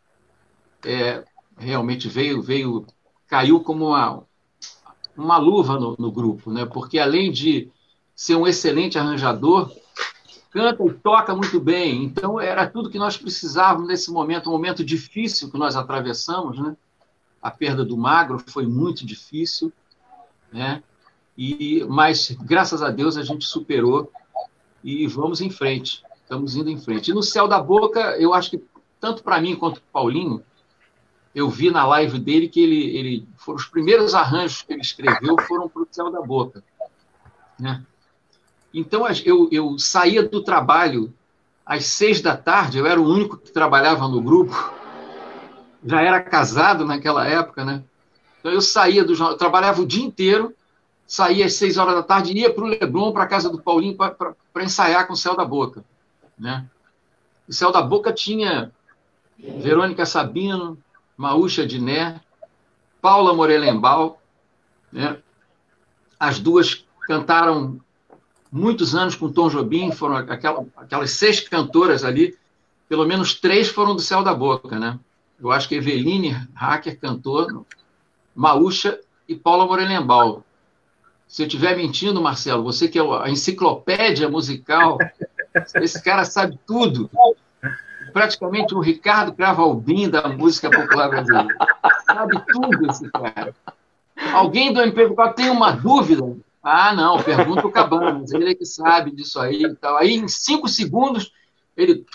é, realmente veio, veio, caiu como uma, uma luva no, no grupo, né? Porque além de ser um excelente arranjador, canta e toca muito bem. Então, era tudo que nós precisávamos nesse momento, um momento difícil que nós atravessamos, né? A perda do Magro foi muito difícil, né? E, mas, graças a Deus, a gente superou e vamos em frente. Estamos indo em frente. E no Céu da Boca, eu acho que, tanto para mim quanto para o Paulinho, eu vi na live dele que ele, ele foram os primeiros arranjos que ele escreveu foram para o Céu da Boca, né? Então, eu, eu saía do trabalho às seis da tarde, eu era o único que trabalhava no grupo, já era casado naquela época, né? Então, eu saía do jornal, eu trabalhava o dia inteiro, saía às seis horas da tarde, ia para o Leblon, para a casa do Paulinho, para ensaiar com o Céu da Boca, né? O Céu da Boca tinha Verônica Sabino, Maúcha Diné, Paula Morelenbaum, né? As duas cantaram muitos anos com Tom Jobim, foram aquela, aquelas seis cantoras ali, pelo menos três foram do Céu da Boca, né? Eu acho que Eveline Hacker cantou, Maúcha e Paula Morelenbaum. Se eu estiver mentindo, Marcelo, você que é a enciclopédia musical, esse cara sabe tudo. Praticamente o Ricardo Cravalbim da música popular brasileira. Sabe tudo esse cara. Alguém do M P B quatro tem uma dúvida? Ah, não, pergunta o Cabanas, ele é que sabe disso aí e tal. Aí, em cinco segundos, ele...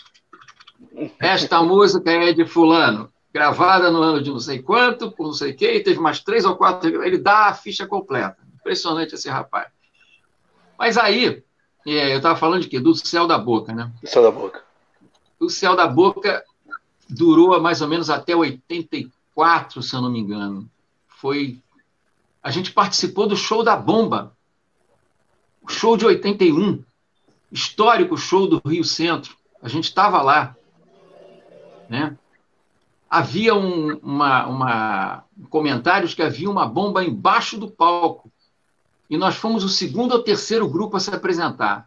Esta música é de fulano, gravada no ano de não sei quanto, por não sei o quê, e teve mais três ou quatro... Ele dá a ficha completa. Impressionante esse rapaz. Mas aí, eu estava falando de quê? Do Céu da Boca, né? Do Céu da Boca. O Céu da Boca durou mais ou menos até oitenta e quatro, se eu não me engano. Foi... A gente participou do Show da Bomba. O show de oitenta e um. Histórico show do Rio Centro. A gente estava lá, né? Havia um, uma, uma, comentários que havia uma bomba embaixo do palco. E nós fomos o segundo ou terceiro grupo a se apresentar.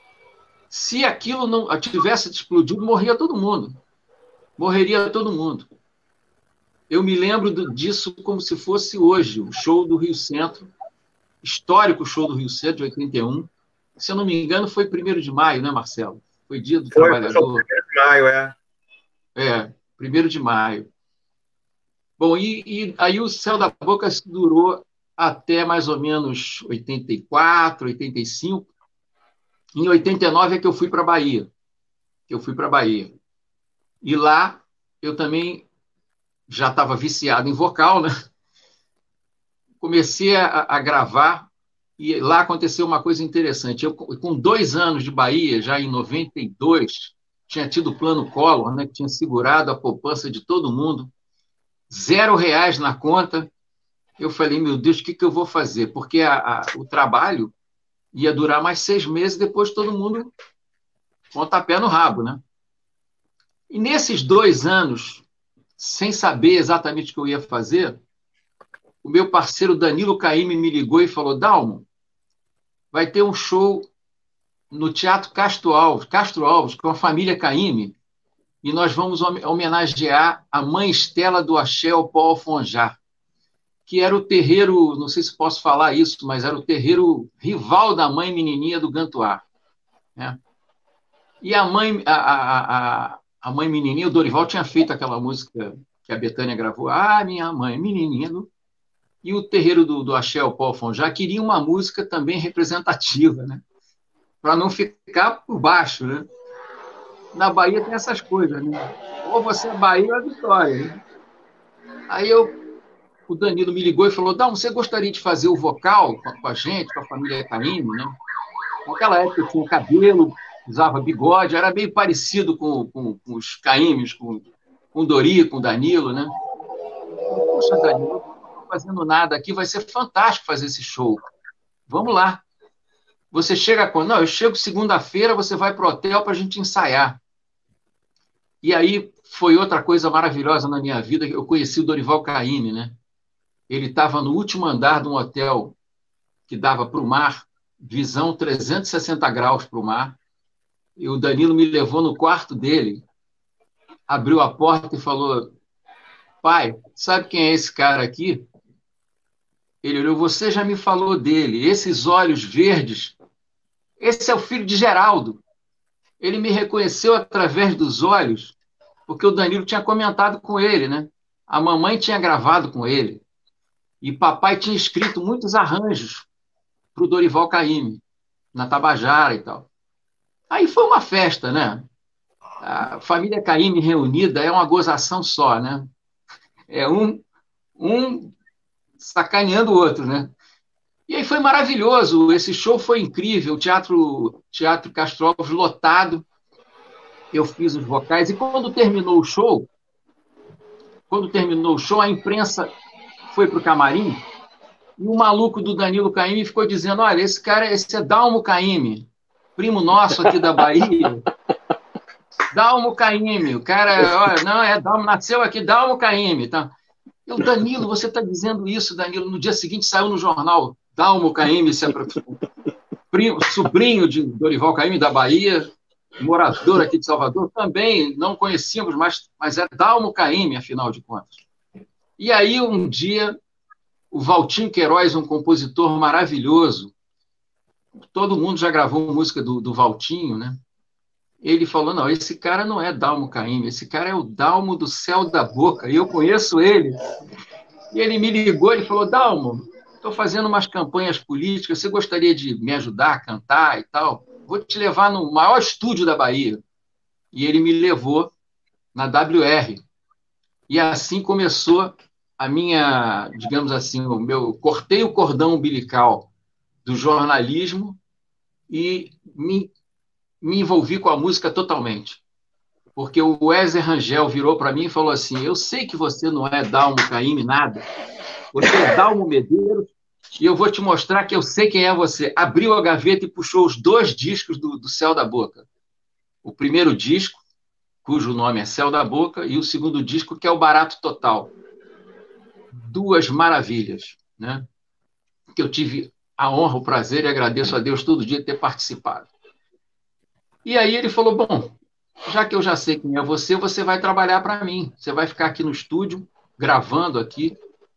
Se aquilo não tivesse explodido, morria todo mundo. Morreria todo mundo. Eu me lembro do, disso como se fosse hoje, o show do Rio Centro, histórico show do Rio Centro, de oitenta e um. Se eu não me engano, foi primeiro de maio, né, Marcelo? Foi dia do foi, trabalhador. Foi primeiro de maio, é. É, primeiro de maio. Bom, e, e aí o Céu da Boca durou até mais ou menos oitenta e quatro, oitenta e cinco. Em oitenta e nove é que eu fui para a Bahia. Que eu fui para a Bahia. E lá eu também já estava viciado em vocal, né? Comecei a, a gravar e lá aconteceu uma coisa interessante. Eu, com dois anos de Bahia, já em noventa e dois, tinha tido o plano Collor, né, que tinha segurado a poupança de todo mundo, zero reais na conta. Eu falei, meu Deus, o que, que eu vou fazer? Porque a, a, o trabalho ia durar mais seis meses, depois todo mundo pontapé no rabo, né? E nesses dois anos, sem saber exatamente o que eu ia fazer, o meu parceiro Danilo Caymmi me ligou e falou: Dalmo, vai ter um show no Teatro Castro Alves, Castro Alves, com a família Caymmi, e nós vamos homenagear a mãe Estela do Axé, o Paul Afonjá, que era o terreiro, não sei se posso falar isso, mas era o terreiro rival da mãe menininha do Gantuá, né? E a mãe, a, a, a, a mãe menininha, o Dorival tinha feito aquela música que a Bethânia gravou, Ah, minha mãe menininha, do... e o terreiro do, do Axé, o Paul Afonjá, queria uma música também representativa, né? Para não ficar por baixo, né? Na Bahia tem essas coisas, né? Ou você é Bahia ou é Vitória, né? Aí eu, o Danilo me ligou e falou: Dalmo, você gostaria de fazer o vocal com a gente, com a família Caymmi, né? Naquela época eu tinha cabelo, usava bigode, era meio parecido com, com, com os Caymmis, com, com o Dori, com o Danilo, né? Eu falei, poxa, Danilo, eu não estou fazendo nada aqui, vai ser fantástico fazer esse show. Vamos lá. Você chega quando? Não, eu chego segunda-feira, você vai para o hotel para a gente ensaiar. E aí foi outra coisa maravilhosa na minha vida, eu conheci o Dorival Caymmi, né? Ele estava no último andar de um hotel que dava para o mar, visão trezentos e sessenta graus para o mar, e o Danilo me levou no quarto dele, abriu a porta e falou: pai, sabe quem é esse cara aqui? Ele olhou: você já me falou dele, esses olhos verdes, esse é o filho de Geraldo. Ele me reconheceu através dos olhos, porque o Danilo tinha comentado com ele, né? A mamãe tinha gravado com ele, e papai tinha escrito muitos arranjos para o Dorival Caymmi, na Tabajara e tal. Aí foi uma festa, né? A família Caymmi reunida é uma gozação só, né? É um, um sacaneando o outro, né? E aí foi maravilhoso, esse show foi incrível, o Teatro, Teatro Castro Alves lotado, eu fiz os vocais, e quando terminou o show, quando terminou o show, a imprensa foi para o camarim, e o maluco do Danilo Caymmi ficou dizendo: olha, esse cara, esse é Dalmo Caymmi, primo nosso aqui da Bahia. Dalmo Caymmi, o cara, olha, não, é Dalmo, nasceu aqui, Dalmo Caymmi, tá? Eu, Danilo, você está dizendo isso, Danilo? No dia seguinte saiu no jornal, Dalmo Caymmi, primo, sobrinho de Dorival Caymmi da Bahia, morador aqui de Salvador, também não conhecíamos, mas, mas é Dalmo Caymmi, afinal de contas. E aí, um dia, o Valtinho Queiroz, um compositor maravilhoso, todo mundo já gravou música do, do Valtinho, né? Ele falou: não, esse cara não é Dalmo Caymmi, esse cara é o Dalmo do Céu da Boca, e eu conheço ele. E ele me ligou e falou: Dalmo, estou fazendo umas campanhas políticas, você gostaria de me ajudar a cantar e tal? Vou te levar no maior estúdio da Bahia. E ele me levou na W R. E assim começou a minha, digamos assim, o meu, cortei o cordão umbilical do jornalismo e me, me envolvi com a música totalmente. Porque o Wesley Rangel virou para mim e falou assim: eu sei que você não é Dalmo Caymmi nada, você é Dalmo Medeiros, e eu vou te mostrar que eu sei quem é você. Abriu a gaveta e puxou os dois discos do, do Céu da Boca. O primeiro disco, cujo nome é Céu da Boca, e o segundo disco, que é o Barato Total. Duas maravilhas, né? Que eu tive a honra, o prazer, e agradeço a Deus todo dia ter participado. E aí ele falou: bom, já que eu já sei quem é você, você vai trabalhar para mim. Você vai ficar aqui no estúdio, gravando aqui,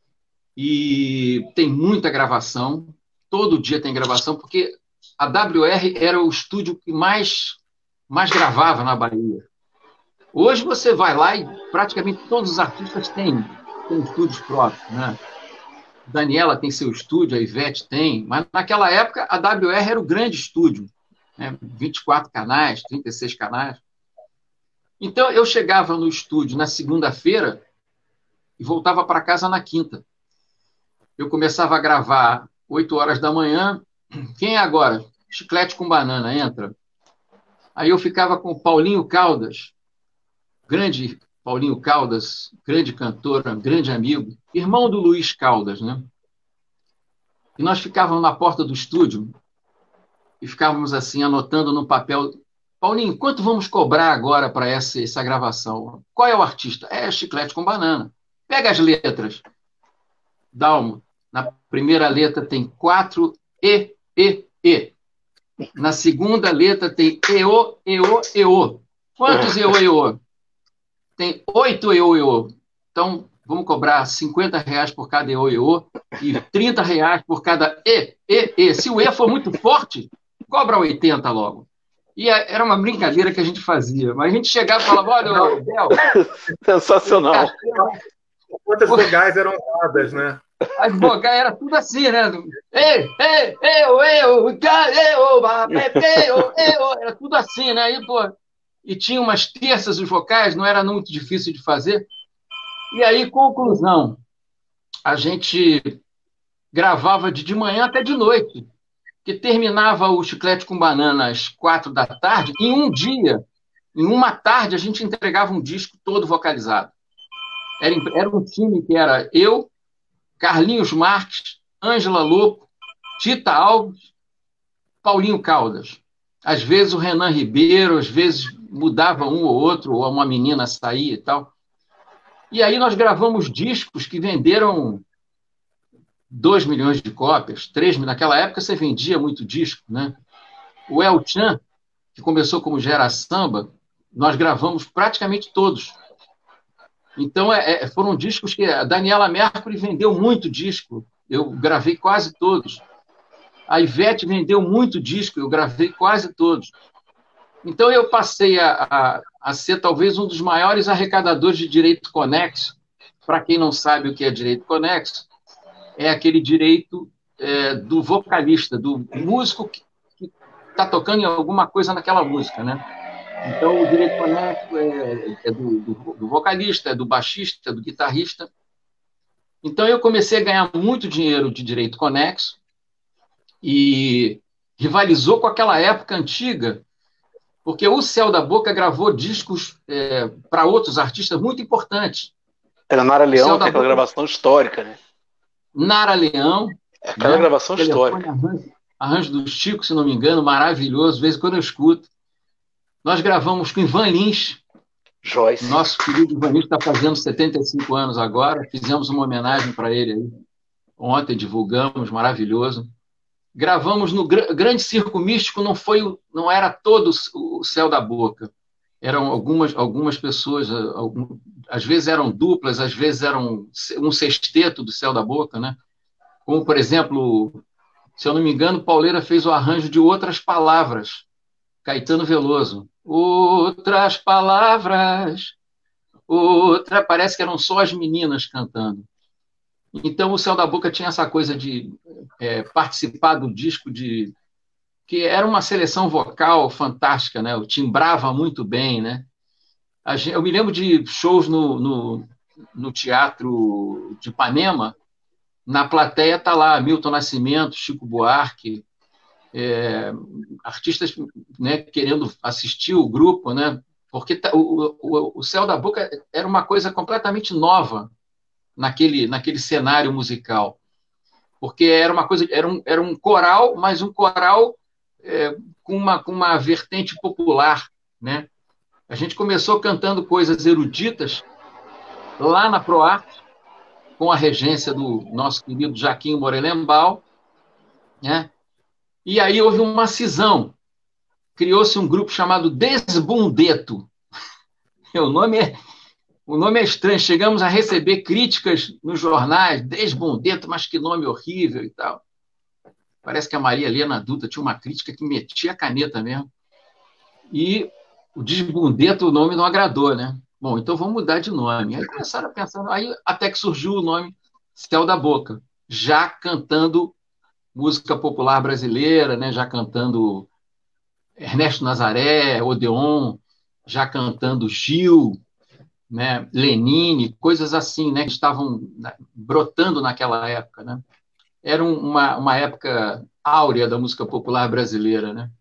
e tem muita gravação, todo dia tem gravação, porque a W R era o estúdio que mais, mais gravava na Bahia. Hoje você vai lá e praticamente todos os artistas têm, têm estúdios próprios, né? Daniela tem seu estúdio, a Ivete tem, mas naquela época a W R era o grande estúdio, né? vinte e quatro canais, trinta e seis canais. Então eu chegava no estúdio na segunda-feira e voltava para casa na quinta. Eu começava a gravar oito horas da manhã. Quem é agora? Chiclete com Banana, entra. Aí eu ficava com o Paulinho Caldas, grande Paulinho Caldas, grande cantor, grande amigo, irmão do Luiz Caldas, né? E E nós ficávamos na porta do estúdio e ficávamos assim, anotando no papel Paulinho, quanto vamos cobrar agora para essa, essa gravação? Qual é o artista? É Chiclete com Banana. Pega as letras. Dalmo, na primeira letra tem quatro E, E, E. Na segunda letra tem E, O, E, O, E, O. Quantos E, O, E, O? Tem oito E, O, E, O. Então, vamos cobrar cinquenta reais por cada E, O, E, O e trinta reais por cada E, E, E. Se o E for muito forte, cobra oitenta logo. E era uma brincadeira que a gente fazia. Mas a gente chegava e falava, olha, Del... Sensacional. Quantas vogais eram usadas, né? As vogais era tudo assim, né? Ei, ei, eu, eu, eu, eu, era tudo assim, né? E, pô, e tinha umas terças os vocais, não era muito difícil de fazer. E aí, conclusão, a gente gravava de, de manhã até de noite, que terminava o Chiclete com Banana às quatro da tarde, em um dia, em uma tarde, a gente entregava um disco todo vocalizado. Era, era um time que era eu, Carlinhos Marques, Ângela Lopo, Tita Alves, Paulinho Caldas. Às vezes o Renan Ribeiro, às vezes mudava um ou outro, ou uma menina saía e tal. E aí nós gravamos discos que venderam dois milhões de cópias, três milhões. Naquela época você vendia muito disco, né? O El Chan, que começou como Gera Samba, nós gravamos praticamente todos. Então, é, é, foram discos que a Daniela Mercury vendeu muito disco, eu gravei quase todos. A Ivete vendeu muito disco, eu gravei quase todos. Então, eu passei a, a, a ser talvez um dos maiores arrecadadores de direito conexo. Para quem não sabe o que é direito conexo, é aquele direito é, do vocalista, do músico que está tocando em alguma coisa naquela música, né? Então, o direito conexo é, é do, do, do vocalista, é do baixista, é do guitarrista. Então, eu comecei a ganhar muito dinheiro de direito conexo e rivalizou com aquela época antiga, porque o Céu da Boca gravou discos é, para outros artistas muito importantes. Era Nara Leão, que é aquela gravação histórica, né? Nara Leão. É aquela né? gravação histórica. Arranjo, arranjo do Chico, se não me engano, maravilhoso, às vezes quando eu escuto. Nós gravamos com Ivan Lins. Joyce. Nosso querido Ivan Lins está fazendo setenta e cinco anos agora. Fizemos uma homenagem para ele aí. Ontem divulgamos, maravilhoso. Gravamos no Grande Circo Místico, não, foi, não era todo o Céu da Boca. Eram algumas, algumas pessoas, algum, às vezes eram duplas, às vezes eram um sexteto do Céu da Boca, né? Como, por exemplo, se eu não me engano, Pauleira fez o arranjo de Outras Palavras, Caetano Veloso. Outras palavras, outra, parece que eram só as meninas cantando. Então, o Céu da Boca tinha essa coisa de é, participar do disco, de que era uma seleção vocal fantástica, né? Eu timbrava muito bem, né? Eu me lembro de shows no, no, no Teatro de Ipanema, na plateia está lá Milton Nascimento, Chico Buarque, é, artistas, né, querendo assistir o grupo, né? Porque tá, o, o, o Céu da Boca era uma coisa completamente nova naquele, naquele cenário musical, porque era uma coisa, era um, era um coral, mas um coral é, com, uma, com uma vertente popular, né? A gente começou cantando coisas eruditas lá na ProArte, com a regência do nosso querido Jaquinho Morelembal, né? E aí houve uma cisão, criou-se um grupo chamado Desbundeto. O nome é O nome é estranho, chegamos a receber críticas nos jornais, Desbundeto, mas que nome horrível e tal. Parece que a Maria Helena Dutra tinha uma crítica que metia a caneta mesmo. E o Desbundeto, o nome não agradou, né? Bom, então vamos mudar de nome. Aí começaram a pensar, aí até que surgiu o nome Céu da Boca, já cantando música popular brasileira, né? Já cantando Ernesto Nazaré, Odeon, já cantando Gil, né, Lenine, coisas assim, né, que estavam brotando naquela época, né? Era uma, uma época áurea da música popular brasileira, né?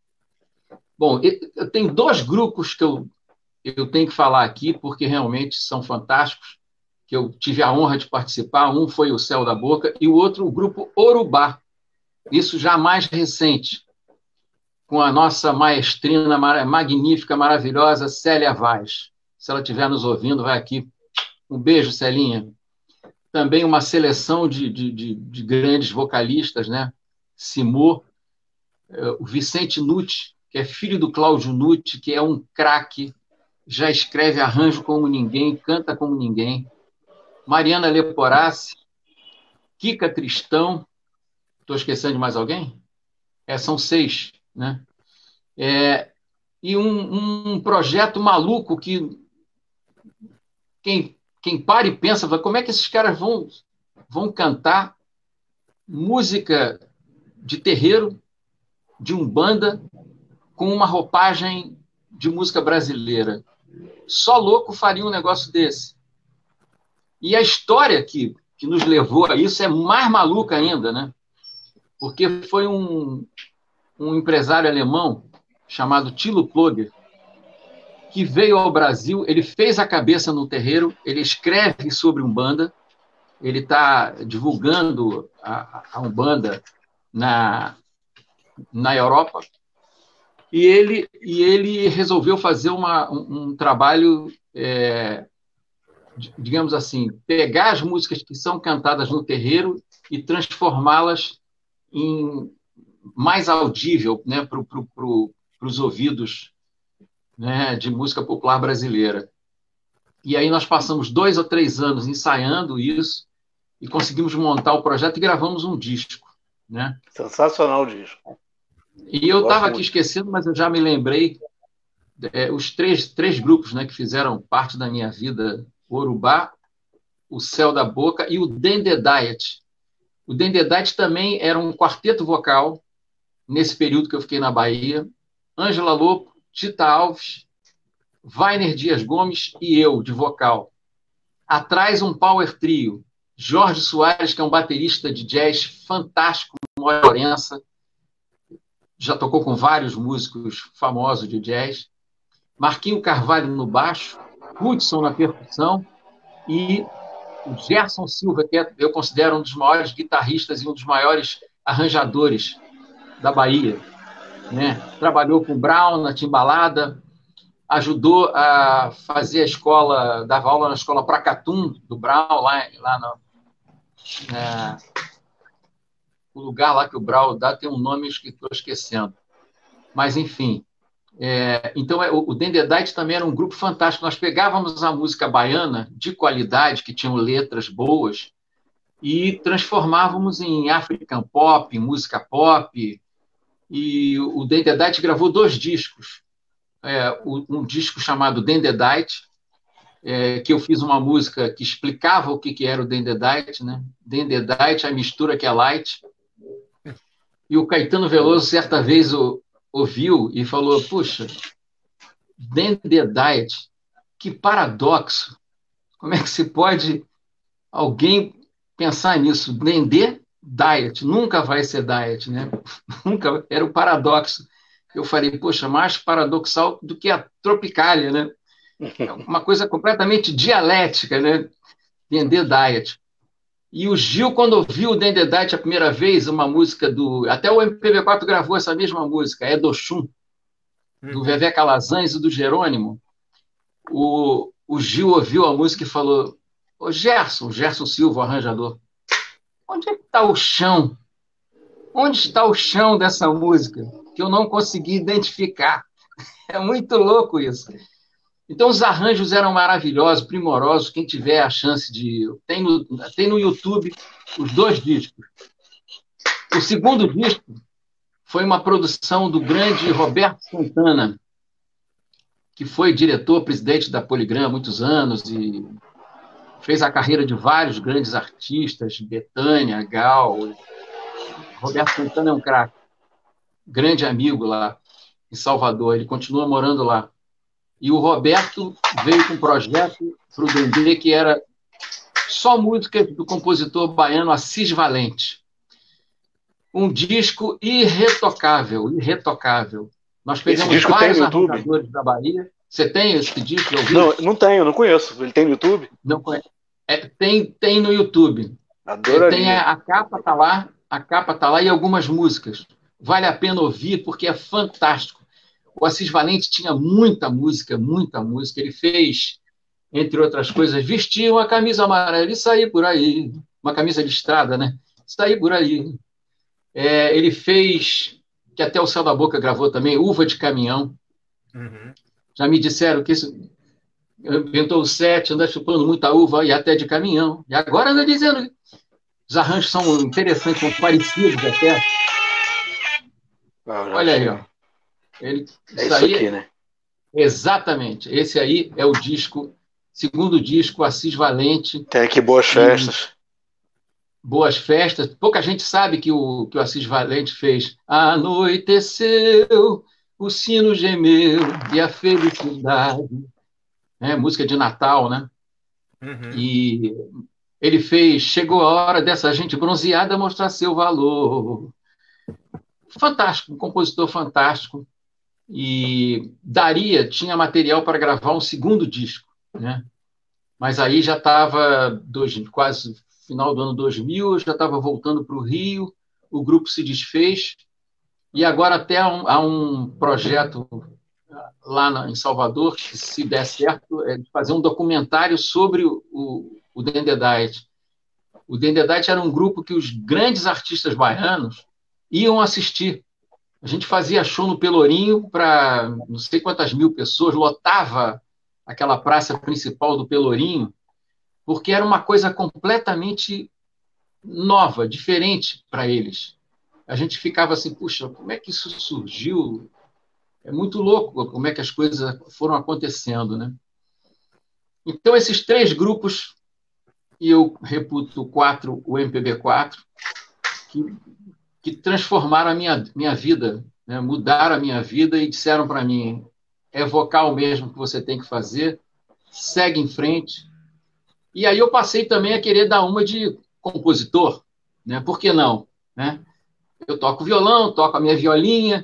Bom, eu tenho dois grupos que eu, eu tenho que falar aqui, porque realmente são fantásticos, que eu tive a honra de participar. Um foi o Céu da Boca e o outro o grupo Orubá, isso já mais recente. com a nossa maestrina magnífica, maravilhosa, Célia Vaz. Se ela estiver nos ouvindo, vai aqui. Um beijo, Celinha. Também uma seleção de, de, de, de grandes vocalistas, né? Simô, o Vicente Nutti, que é filho do Cláudio Nutti, que é um craque, já escreve arranjo como ninguém, canta como ninguém. Mariana Leporassi, Kika Tristão, estou esquecendo de mais alguém? É, são seis, né? É, e um, um projeto maluco que quem, quem para e pensa, como é que esses caras vão, vão cantar música de terreiro, de umbanda, com uma roupagem de música brasileira? Só louco faria um negócio desse. E a história que, que nos levou a isso é mais maluca ainda, né? Porque foi um, um empresário alemão chamado Tilo Plogger, que veio ao Brasil, ele fez a cabeça no terreiro, ele escreve sobre Umbanda, ele está divulgando a, a Umbanda na, na Europa, e ele, e ele resolveu fazer uma, um, um trabalho, é, digamos assim, pegar as músicas que são cantadas no terreiro e transformá-las em mais audível, né, para pro, pro, os ouvidos, né, de música popular brasileira. E aí nós passamos dois ou três anos ensaiando isso e conseguimos montar o projeto e gravamos um disco, né? Sensacional o disco. E eu estava aqui esquecendo, mas eu já me lembrei, é, os três, três grupos, né, que fizeram parte da minha vida: o Urubá, o Céu da Boca e o Dendê Diet. O Dendê Diet também era um quarteto vocal, nesse período que eu fiquei na Bahia. Ângela Lopo, Tita Alves, Vainer Dias Gomes e eu, de vocal. Atrás, um power trio. Jorge Soares, que é um baterista de jazz fantástico, Morença, já tocou com vários músicos famosos de jazz. Marquinho Carvalho no baixo, Hudson na percussão e o Gerson Silva, que é, eu considero um dos maiores guitarristas e um dos maiores arranjadores da Bahia, né? Trabalhou com o Brown na timbalada, ajudou a fazer a escola, dava aula na escola Pracatum, do Brown, lá, lá no, na, o lugar lá que o Brown dá tem um nome que estou esquecendo. Mas, enfim. É, então, é, o, o Dendê Diet também era um grupo fantástico. Nós pegávamos a música baiana de qualidade, que tinham letras boas, e transformávamos em African Pop, em música pop. E o Dendê Diet gravou dois discos. É, um disco chamado Dendê Diet, é, que eu fiz uma música que explicava o que, que era o Dendê Diet, né? Dendê Diet, a mistura que é light. E o Caetano Veloso, certa vez, o, ouviu e falou: puxa, Dendê Diet, que paradoxo. Como é que se pode alguém pensar nisso? Dendê Diet, nunca vai ser diet, né? Nunca, era o paradoxo. Eu falei, poxa, mais paradoxal do que a Tropicália, né? É uma coisa completamente dialética, né? Dendê Diet. E o Gil, quando ouviu o Dendê Diet a primeira vez, uma música do... Até o M P B quatro gravou essa mesma música, é do Xum, do Vevé Calazans e do Jerônimo. O, o Gil ouviu a música e falou: ô Gerson, Gerson Silva, o arranjador, onde é que está o chão? Onde está o chão dessa música? Que eu não consegui identificar. É muito louco isso. Então, os arranjos eram maravilhosos, primorosos. Quem tiver a chance de... Tem no, tem no YouTube os dois discos. O segundo disco foi uma produção do grande Roberto Santana, que foi diretor, presidente da Poligram há muitos anos e fez a carreira de vários grandes artistas, Bethânia, Gal. Roberto Santana é um craque, grande amigo lá em Salvador. Ele continua morando lá. E o Roberto veio com um projeto para o Dendê que era só música do compositor baiano Assis Valente. Um disco irretocável, irretocável. Nós pegamos vários arranjadores da Bahia. Você tem esse disco? Não, não tenho, não conheço. Ele tem no YouTube? Não conheço. É, tem, tem no YouTube. Adoraria. Tem a, a capa, tá lá, a capa tá lá e algumas músicas. vale a pena ouvir, porque é fantástico. O Assis Valente tinha muita música, muita música. Ele fez, entre outras coisas, vestir uma camisa amarela e sair por aí. Uma camisa listrada, né? Sair por aí. É, ele fez, que até o Céu da Boca gravou também, Uva de Caminhão. Uhum. Já me disseram que isso inventou o sete, anda chupando muita uva e até de caminhão. E agora anda dizendo... Os arranjos são interessantes, são parecidos até. Ah, Olha aí, ó. Ele, é isso isso aí, aqui, né? Exatamente. Esse aí é o disco, segundo disco, Assis Valente. Tem aqui Boas Festas. Boas Festas. Pouca gente sabe que o, que o Assis Valente fez. Anoiteceu, o sino gemeu e a felicidade. É, música de Natal, né? Uhum. E ele fez Chegou a Hora dessa Gente Bronzeada mostrar seu valor. Fantástico, um compositor fantástico. E daria, tinha material para gravar um segundo disco, né? Mas aí já estava quase final do ano dois mil, eu já estava voltando para o Rio, o grupo se desfez, e agora até há um, há um projeto lá na, em Salvador, que se der certo, é de fazer um documentário sobre o, o, o Dendedite. O Dendedite era um grupo que os grandes artistas baianos iam assistir. A gente fazia show no Pelourinho para não sei quantas mil pessoas, lotava aquela praça principal do Pelourinho, porque era uma coisa completamente nova, diferente para eles. A gente ficava assim, puxa, como é que isso surgiu? É muito louco como é que as coisas foram acontecendo, né? Então, esses três grupos, e eu reputo quatro, o M P B quatro, que, que transformaram a minha, minha vida, né? Mudaram a minha vida e disseram para mim, é vocal mesmo que você tem que fazer, segue em frente. E aí eu passei também a querer dar uma de compositor, né? Por que não? Né? Eu toco violão, toco a minha violinha,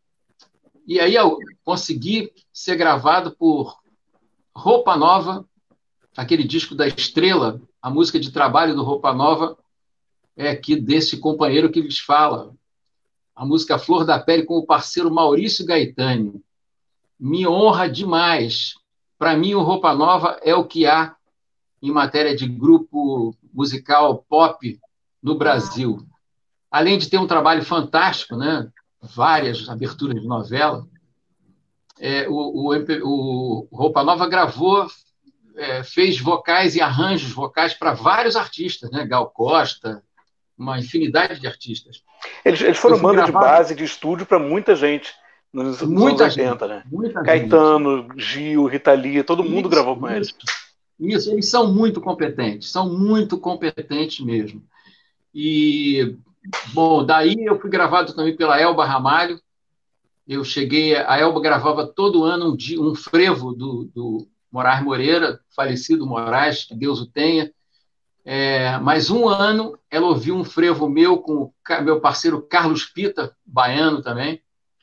e aí eu consegui ser gravado por Roupa Nova, aquele disco da Estrela, a música de trabalho do Roupa Nova é aqui desse companheiro que lhes fala. A música Flor da Pele com o parceiro Maurício Gaetani. Me honra demais. Para mim, o Roupa Nova é o que há em matéria de grupo musical pop no Brasil. Além de ter um trabalho fantástico, né? Várias aberturas de novela, é, o, o, o Roupa Nova gravou, é, fez vocais e arranjos vocais para vários artistas, né? Gal Costa, uma infinidade de artistas. Eles, eles foram banda gravado... de base, de estúdio para muita gente nos, nos muita anos gente, oitenta, né? Muita Caetano, gente. Gil, Rita Lee, todo mundo isso, gravou com isso, eles. Isso, eles são muito competentes, são muito competentes mesmo. E, bom, daí eu fui gravado também pela Elba Ramalho. Eu cheguei, a Elba gravava todo ano um, dia, um frevo do, do Moraes Moreira, falecido Moraes, que Deus o tenha. É, mas um ano ela ouviu um frevo meu com o meu parceiro Carlos Pita, baiano também,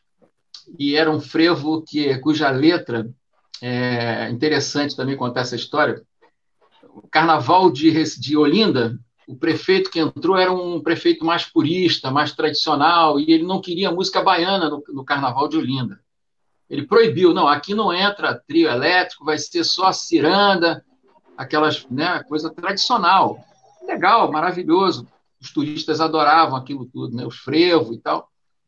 e era um frevo que, cuja letra, é interessante também contar essa história. O Carnaval de, de Olinda, o prefeito que entrou era um prefeito mais purista, mais tradicional, e ele não queria música baiana no, no Carnaval de Olinda. Ele proibiu, não, aqui não entra trio elétrico, vai ser só ciranda, aquelas, né, coisa tradicional. Legal, maravilhoso. Os turistas adoravam aquilo tudo, né, os frevos e tal.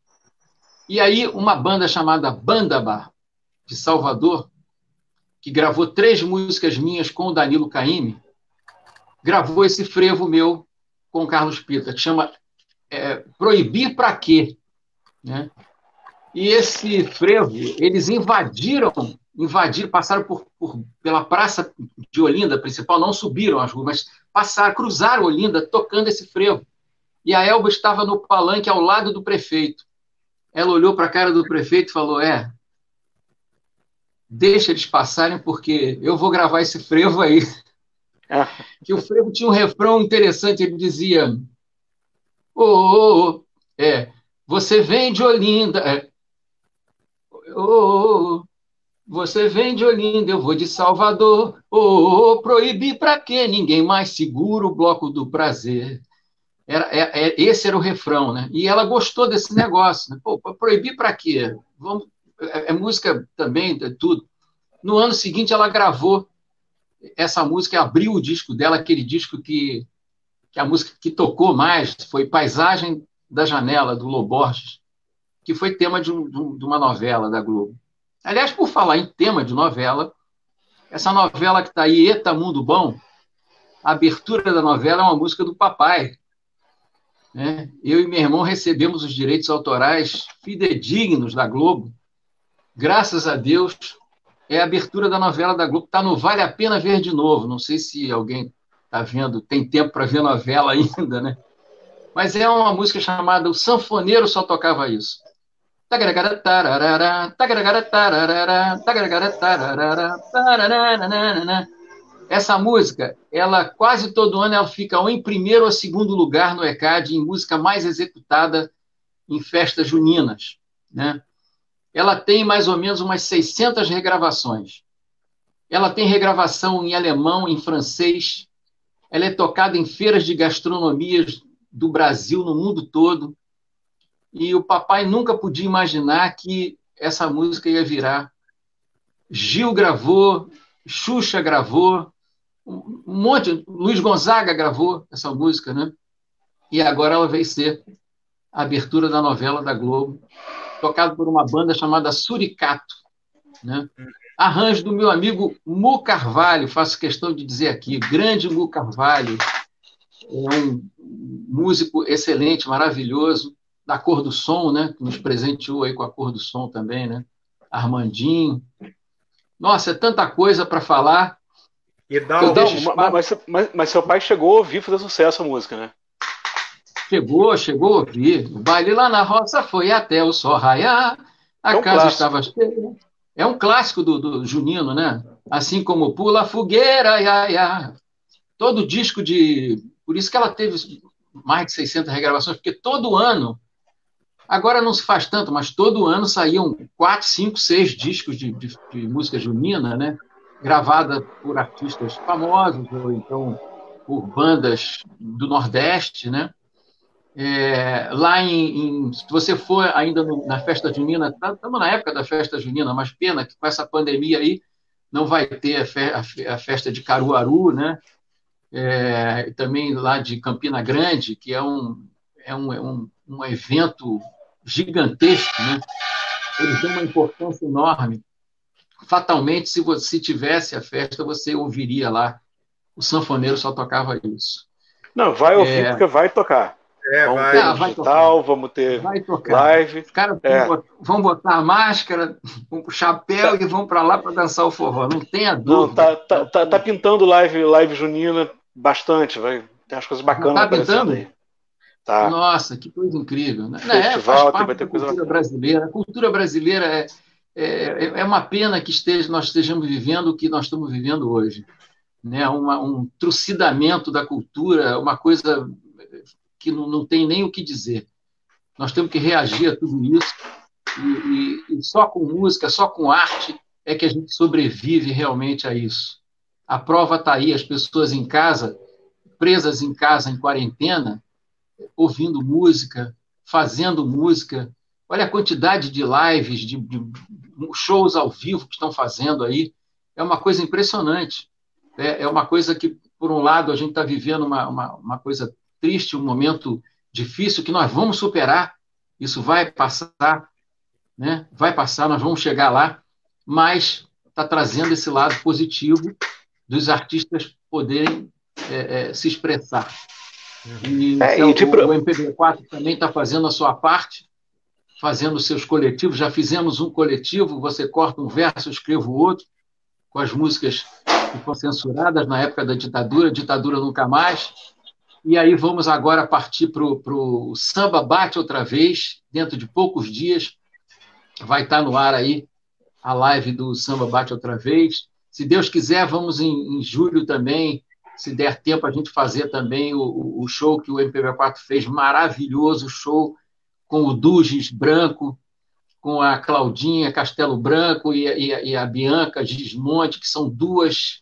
E aí uma banda chamada Bandaba, de Salvador, que gravou três músicas minhas com o Danilo Caymmi, gravou esse frevo meu com o Carlos Pita, que chama é, Proibir Pra Quê? Né? E esse frevo, eles invadiram, invadiram, passaram por, por, pela praça de Olinda principal, não subiram as ruas, mas passaram, cruzaram Olinda tocando esse frevo. E a Elba estava no palanque ao lado do prefeito. Ela olhou para a cara do prefeito e falou, é, deixa eles passarem porque eu vou gravar esse frevo aí. Ah. Que o frevo tinha um refrão interessante, ele dizia, ô, oh, oh, é, você vem de Olinda, é, ô, oh, você vem de Olinda, eu vou de Salvador, ô, oh, oh, proibir pra quê? Ninguém mais segura o bloco do prazer. Era, é, é, esse era o refrão, né? E ela gostou desse negócio. Né? Pô, proibir para quê? Vamos, é, é música também, é tudo. No ano seguinte, ela gravou essa música, abriu o disco dela, aquele disco que, que a música que tocou mais foi Paisagem da Janela, do Lô Borges, que foi tema de, um, de uma novela da Globo. Aliás, por falar em tema de novela, essa novela que está aí, Eita Mundo Bom, a abertura da novela é uma música do papai. Né? Eu e meu irmão recebemos os direitos autorais fidedignos da Globo. Graças a Deus, é a abertura da novela da Globo. Está no Vale a Pena Ver de Novo. Não sei se alguém está vendo, tem tempo para ver novela ainda, né? Mas é uma música chamada O Sanfoneiro Só Tocava Isso. Essa música, ela quase todo ano ela fica ou em primeiro ou segundo lugar no ECAD em música mais executada em festas juninas, né? Ela tem mais ou menos umas seiscentas regravações. Ela tem regravação em alemão, em francês. Ela é tocada em feiras de gastronomias do Brasil, no mundo todo. E o papai nunca podia imaginar que essa música ia virar. Gil gravou, Xuxa gravou, um monte, Luiz Gonzaga gravou essa música, né? E agora ela veio ser a abertura da novela da Globo, tocada por uma banda chamada Suricato, né? Arranjo do meu amigo Mu Carvalho, faço questão de dizer aqui, grande Mu Carvalho, é um músico excelente, maravilhoso, da Cor do Som, né? Que nos presenteou aí com a Cor do Som também, né? Armandinho. Nossa, é tanta coisa para falar. E dá Não, um... mas, mas, mas, mas seu pai chegou a ouvir fazer sucesso a música, né? Chegou, chegou a ouvir. O baile lá na roça foi até o sol raiar, a É um casa clássico. estava cheia. É um clássico do, do junino, né? Assim como Pula a Fogueira, ia, ia. Todo disco de... Por isso que ela teve mais de seiscentas regravações, porque todo ano, agora não se faz tanto, mas todo ano saíam quatro, cinco, seis discos de, de, de música junina, né? Gravada por artistas famosos, ou então por bandas do Nordeste, né? É, lá em, em, se você for ainda no, na festa junina, estamos tá, na época da festa junina, mas pena que com essa pandemia aí não vai ter a, fe, a, a festa de Caruaru, né? É, também lá de Campina Grande, que é um, é um, é um, um evento gigantesco, né? Eles dão uma importância enorme. Fatalmente, se você tivesse a festa, você ouviria lá. O sanfoneiro só tocava isso. Não, vai ouvir é... porque vai tocar. É, vamos vai. ter Ah, no vai digital, tocar. vamos ter vai tocar. live. Os caras É. vão botar a máscara, vão pro chapéu e vão para lá para dançar o forró. Não tenha Não, dúvida. tá, tá, tá, tá pintando live, live junina bastante. Vai. Tem umas coisas bacanas Tá aparecendo pintando? aí. Tá. Nossa, que coisa incrível. Né? Festival, É, faz tem- parte vai ter da coisa cultura bacana. brasileira. A cultura brasileira é, é, é uma pena que esteja, nós estejamos vivendo o que nós estamos vivendo hoje. Né? Uma, um trucidamento da cultura, uma coisa que não, não tem nem o que dizer. Nós temos que reagir a tudo isso e, e, e só com música, só com arte é que a gente sobrevive realmente a isso. A prova está aí, as pessoas em casa, presas em casa, em quarentena, ouvindo música, fazendo música. Olha a quantidade de lives, de, de shows ao vivo que estão fazendo aí. É uma coisa impressionante. É, é uma coisa que, por um lado, a gente está vivendo uma, uma, uma coisa triste, um momento difícil que nós vamos superar. Isso vai passar, né? Vai passar, nós vamos chegar lá, mas está trazendo esse lado positivo dos artistas poderem é, é, se expressar. E, É, então, e de o, pro- o M P B quatro também está fazendo a sua parte, fazendo os seus coletivos. Já fizemos um coletivo, você corta um verso, eu escrevo outro, com as músicas que foram censuradas na época da ditadura, ditadura nunca mais. E aí vamos agora partir para o Samba Bate Outra Vez, dentro de poucos dias. Vai estar no ar aí a live do Samba Bate Outra Vez. Se Deus quiser, vamos em, em julho também, se der tempo, a gente fazer também o, o show que o M P B quatro fez, maravilhoso show, com o Dugis Branco, com a Claudinha Castelo Branco e, e, e a Bianca Gismonte, que são duas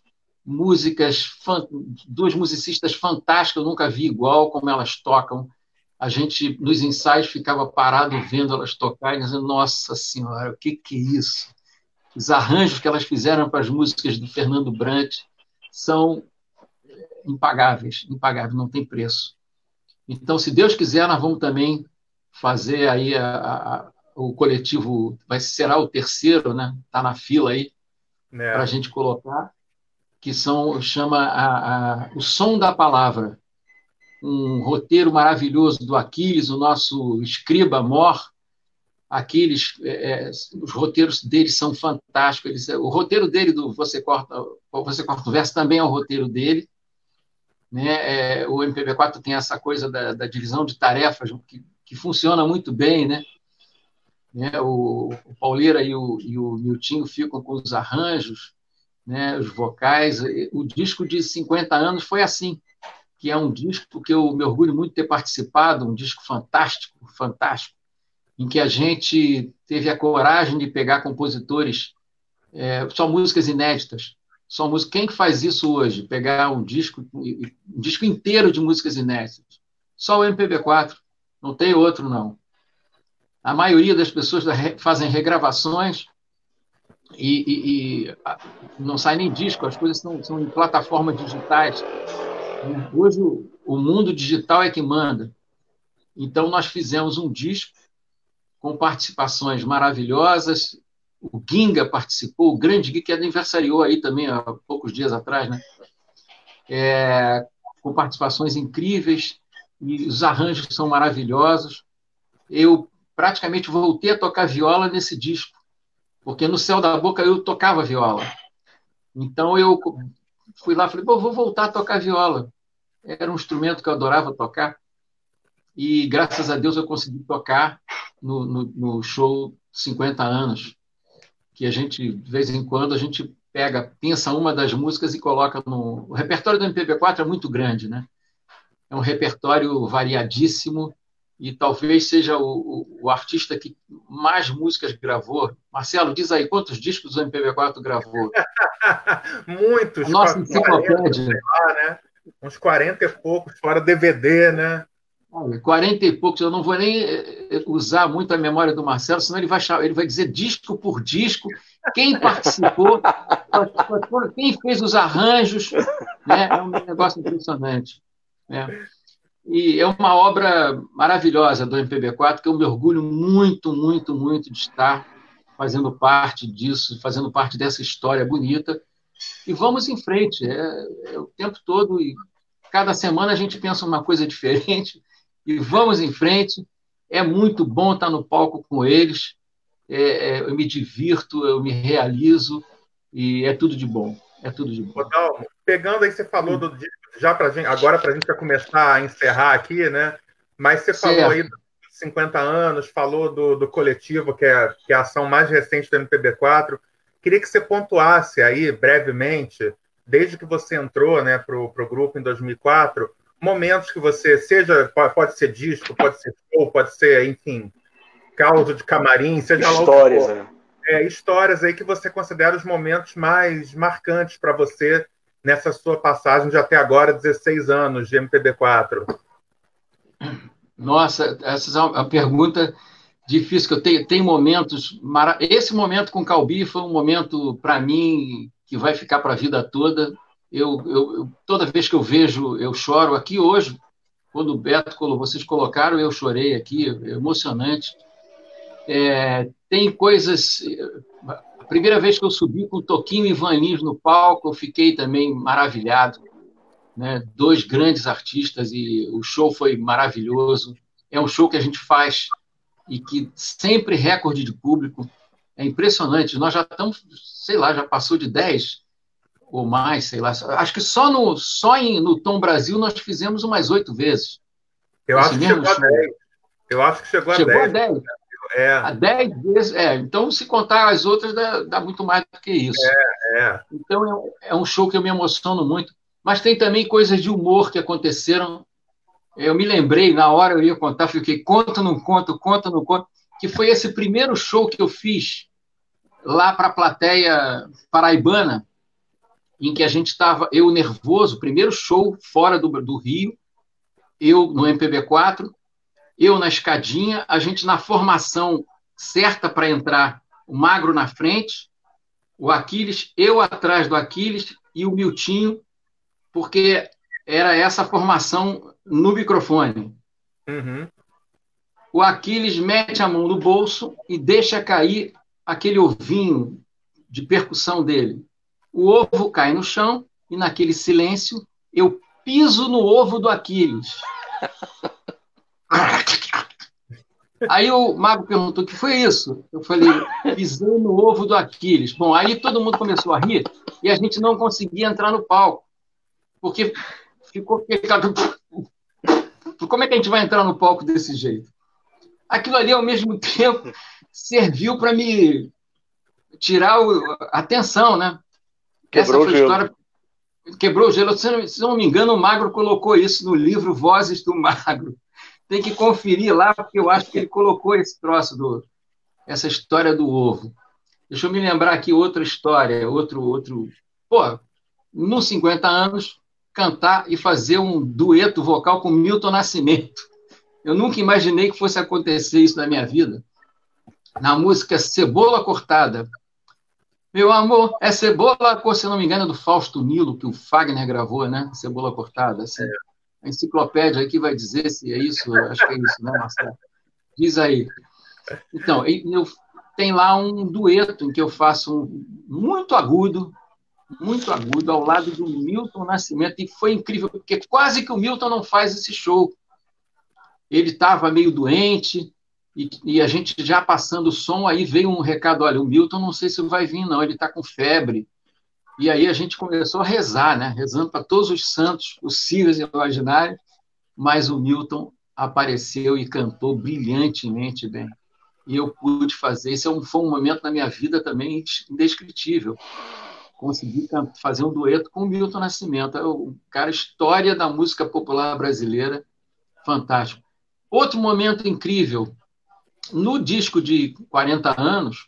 músicas, duas musicistas fantásticas, eu nunca vi igual como elas tocam. A gente, nos ensaios, ficava parado vendo elas tocarem, dizendo, nossa Senhora, o que, que é isso? Os arranjos que elas fizeram para as músicas do Fernando Brant são impagáveis, impagáveis, não tem preço. Então, se Deus quiser, nós vamos também fazer aí a, a, o coletivo, vai, será o terceiro, né? Está na fila aí, é. para a gente colocar, que são, chama a, a, O Som da Palavra, um roteiro maravilhoso do Aquiles, o nosso escriba mor. Aquiles, é, os roteiros dele são fantásticos. Eles, o roteiro dele do Você Corta, Você Corta o Verso também é o roteiro dele. Né? É, o M P B quatro tem essa coisa da, da divisão de tarefas que, que funciona muito bem, né? Né? O, o Pauleira e o, e o Miltinho ficam com os arranjos, né? Os vocais. O disco de cinquenta anos foi assim, que é um disco que eu me orgulho muito de ter participado, um disco fantástico, fantástico, em que a gente teve a coragem de pegar compositores, é, só músicas inéditas, só música. Quem que faz isso hoje? Pegar um disco, um disco inteiro de músicas inéditas? Só o M P B quatro, não tem outro, não. A maioria das pessoas fazem regravações e, e, e não sai nem disco, as coisas são, são em plataformas digitais. Hoje o mundo digital é que manda. Então nós fizemos um disco com participações maravilhosas. O Ginga participou, o grande Gui, que aniversariou aí também há poucos dias atrás, né? É, com participações incríveis, e os arranjos são maravilhosos. Eu praticamente voltei a tocar viola nesse disco, porque no Céu da Boca eu tocava viola. Então eu fui lá e falei, pô, vou voltar a tocar viola. Era um instrumento que eu adorava tocar, e graças a Deus eu consegui tocar no, no, no show cinquenta anos, que a gente, de vez em quando, a gente pega, pensa uma das músicas e coloca no... O repertório do M P B quatro é muito grande, né? É um repertório variadíssimo, e talvez seja o, o, o artista que mais músicas gravou. Marcelo, diz aí, quantos discos o M P B quatro gravou? Muitos. Nossa enciclopédia. Né? Uns quarenta e poucos, fora D V D, né? quarenta e poucos, eu não vou nem usar muito a memória do Marcelo, senão ele vai, ele vai dizer disco por disco, quem participou, quem fez os arranjos, né? É um negócio impressionante. Né? E é uma obra maravilhosa do M P B quatro, que eu me orgulho muito, muito, muito de estar fazendo parte disso, fazendo parte dessa história bonita. E vamos em frente, é, é o tempo todo, e cada semana a gente pensa uma coisa diferente, e vamos em frente. É muito bom estar no palco com eles, é, é, eu me divirto, eu me realizo, e é tudo de bom, é tudo de bom. Rodalmo, pegando aí, você falou do disco, já pra gente, agora para a gente já começar a encerrar aqui, né? Mas você certo. falou aí dos cinquenta anos, falou do, do coletivo, que é, que é a ação mais recente do M P B quatro. Queria que você pontuasse aí, brevemente, desde que você entrou, né, para o grupo em dois mil e quatro, momentos que você, seja, pode ser disco, pode ser show, pode ser, enfim, causa de camarim, seja lá histórias, né? É, histórias aí que você considera os momentos mais marcantes para você nessa sua passagem de até agora dezesseis anos de M P B quatro. Nossa, essa é uma pergunta difícil, que eu tenho, tem momentos... Mara... Esse momento com o Calbi foi um momento, para mim, que vai ficar para a vida toda. Eu, eu, toda vez que eu vejo, eu choro. Aqui hoje, quando o Beto, vocês colocaram, eu chorei aqui, emocionante. É, tem coisas... A primeira vez que eu subi com o Toquinho e Vanis no palco, eu fiquei também maravilhado. Né? Dois grandes artistas, e o show foi maravilhoso. É um show que a gente faz e que sempre recorde de público. É impressionante. Nós já estamos, sei lá, já passou de dez ou mais, sei lá. Acho que só no, só em, no Tom Brasil nós fizemos umas oito vezes. Eu acho que chegou a dez. Eu acho que chegou a dez. Chegou a dez. É. A dez vezes, é. Então, se contar as outras, dá, dá muito mais do que isso. É, é. Então, é, é um show que eu me emociono muito. Mas tem também coisas de humor que aconteceram. Eu me lembrei, na hora eu ia contar, fiquei, conta, não conto, conta, não conto, que foi esse primeiro show que eu fiz lá para a plateia paraibana, em que a gente estava, eu nervoso, primeiro show fora do, do Rio, eu no M P B quatro, eu na escadinha, a gente na formação certa para entrar, o Magro na frente, o Aquiles, eu atrás do Aquiles e o Miltinho, porque era essa formação no microfone. Uhum. O Aquiles mete a mão no bolso e deixa cair aquele ovinho de percussão dele. O ovo cai no chão e, naquele silêncio, eu piso no ovo do Aquiles. Aí o Mago perguntou: o que foi isso? Eu falei: pisei no ovo do Aquiles. Bom, aí todo mundo começou a rir e a gente não conseguia entrar no palco, porque ficou... Como é que a gente vai entrar no palco desse jeito? Aquilo ali, ao mesmo tempo, serviu para me tirar a atenção, né? Quebrou Essa foi o gelo. a história... Quebrou o gelo. Se não, se não me engano, o Magro colocou isso no livro Vozes do Magro. Tem que conferir lá, porque eu acho que ele colocou esse troço, do, essa história do ovo. Deixa eu me lembrar aqui outra história, outro... outro... Pô, nos cinquenta anos, cantar e fazer um dueto vocal com Milton Nascimento. Eu nunca imaginei que fosse acontecer isso na minha vida. Na música Cebola Cortada. Meu amor, é cebola, se não me engano, é do Fausto Nilo, que o Fagner gravou, né? Cebola Cortada. Assim. A enciclopédia aqui vai dizer se é isso, acho que é isso, né, Marcelo? Diz aí. Então, eu, tem lá um dueto em que eu faço um muito agudo, muito agudo, ao lado do Milton Nascimento, e foi incrível, porque quase que o Milton não faz esse show. Ele estava meio doente, E, e a gente já passando o som, aí veio um recado: olha, o Milton não sei se vai vir, não, ele está com febre. E aí a gente começou a rezar, né? Rezando para todos os santos possíveis e imaginários, mas o Milton apareceu e cantou brilhantemente bem. E eu pude fazer. Esse foi um momento na minha vida também indescritível. Consegui fazer um dueto com o Milton Nascimento. É o cara, história da música popular brasileira, fantástico. Outro momento incrível. No disco de quarenta anos,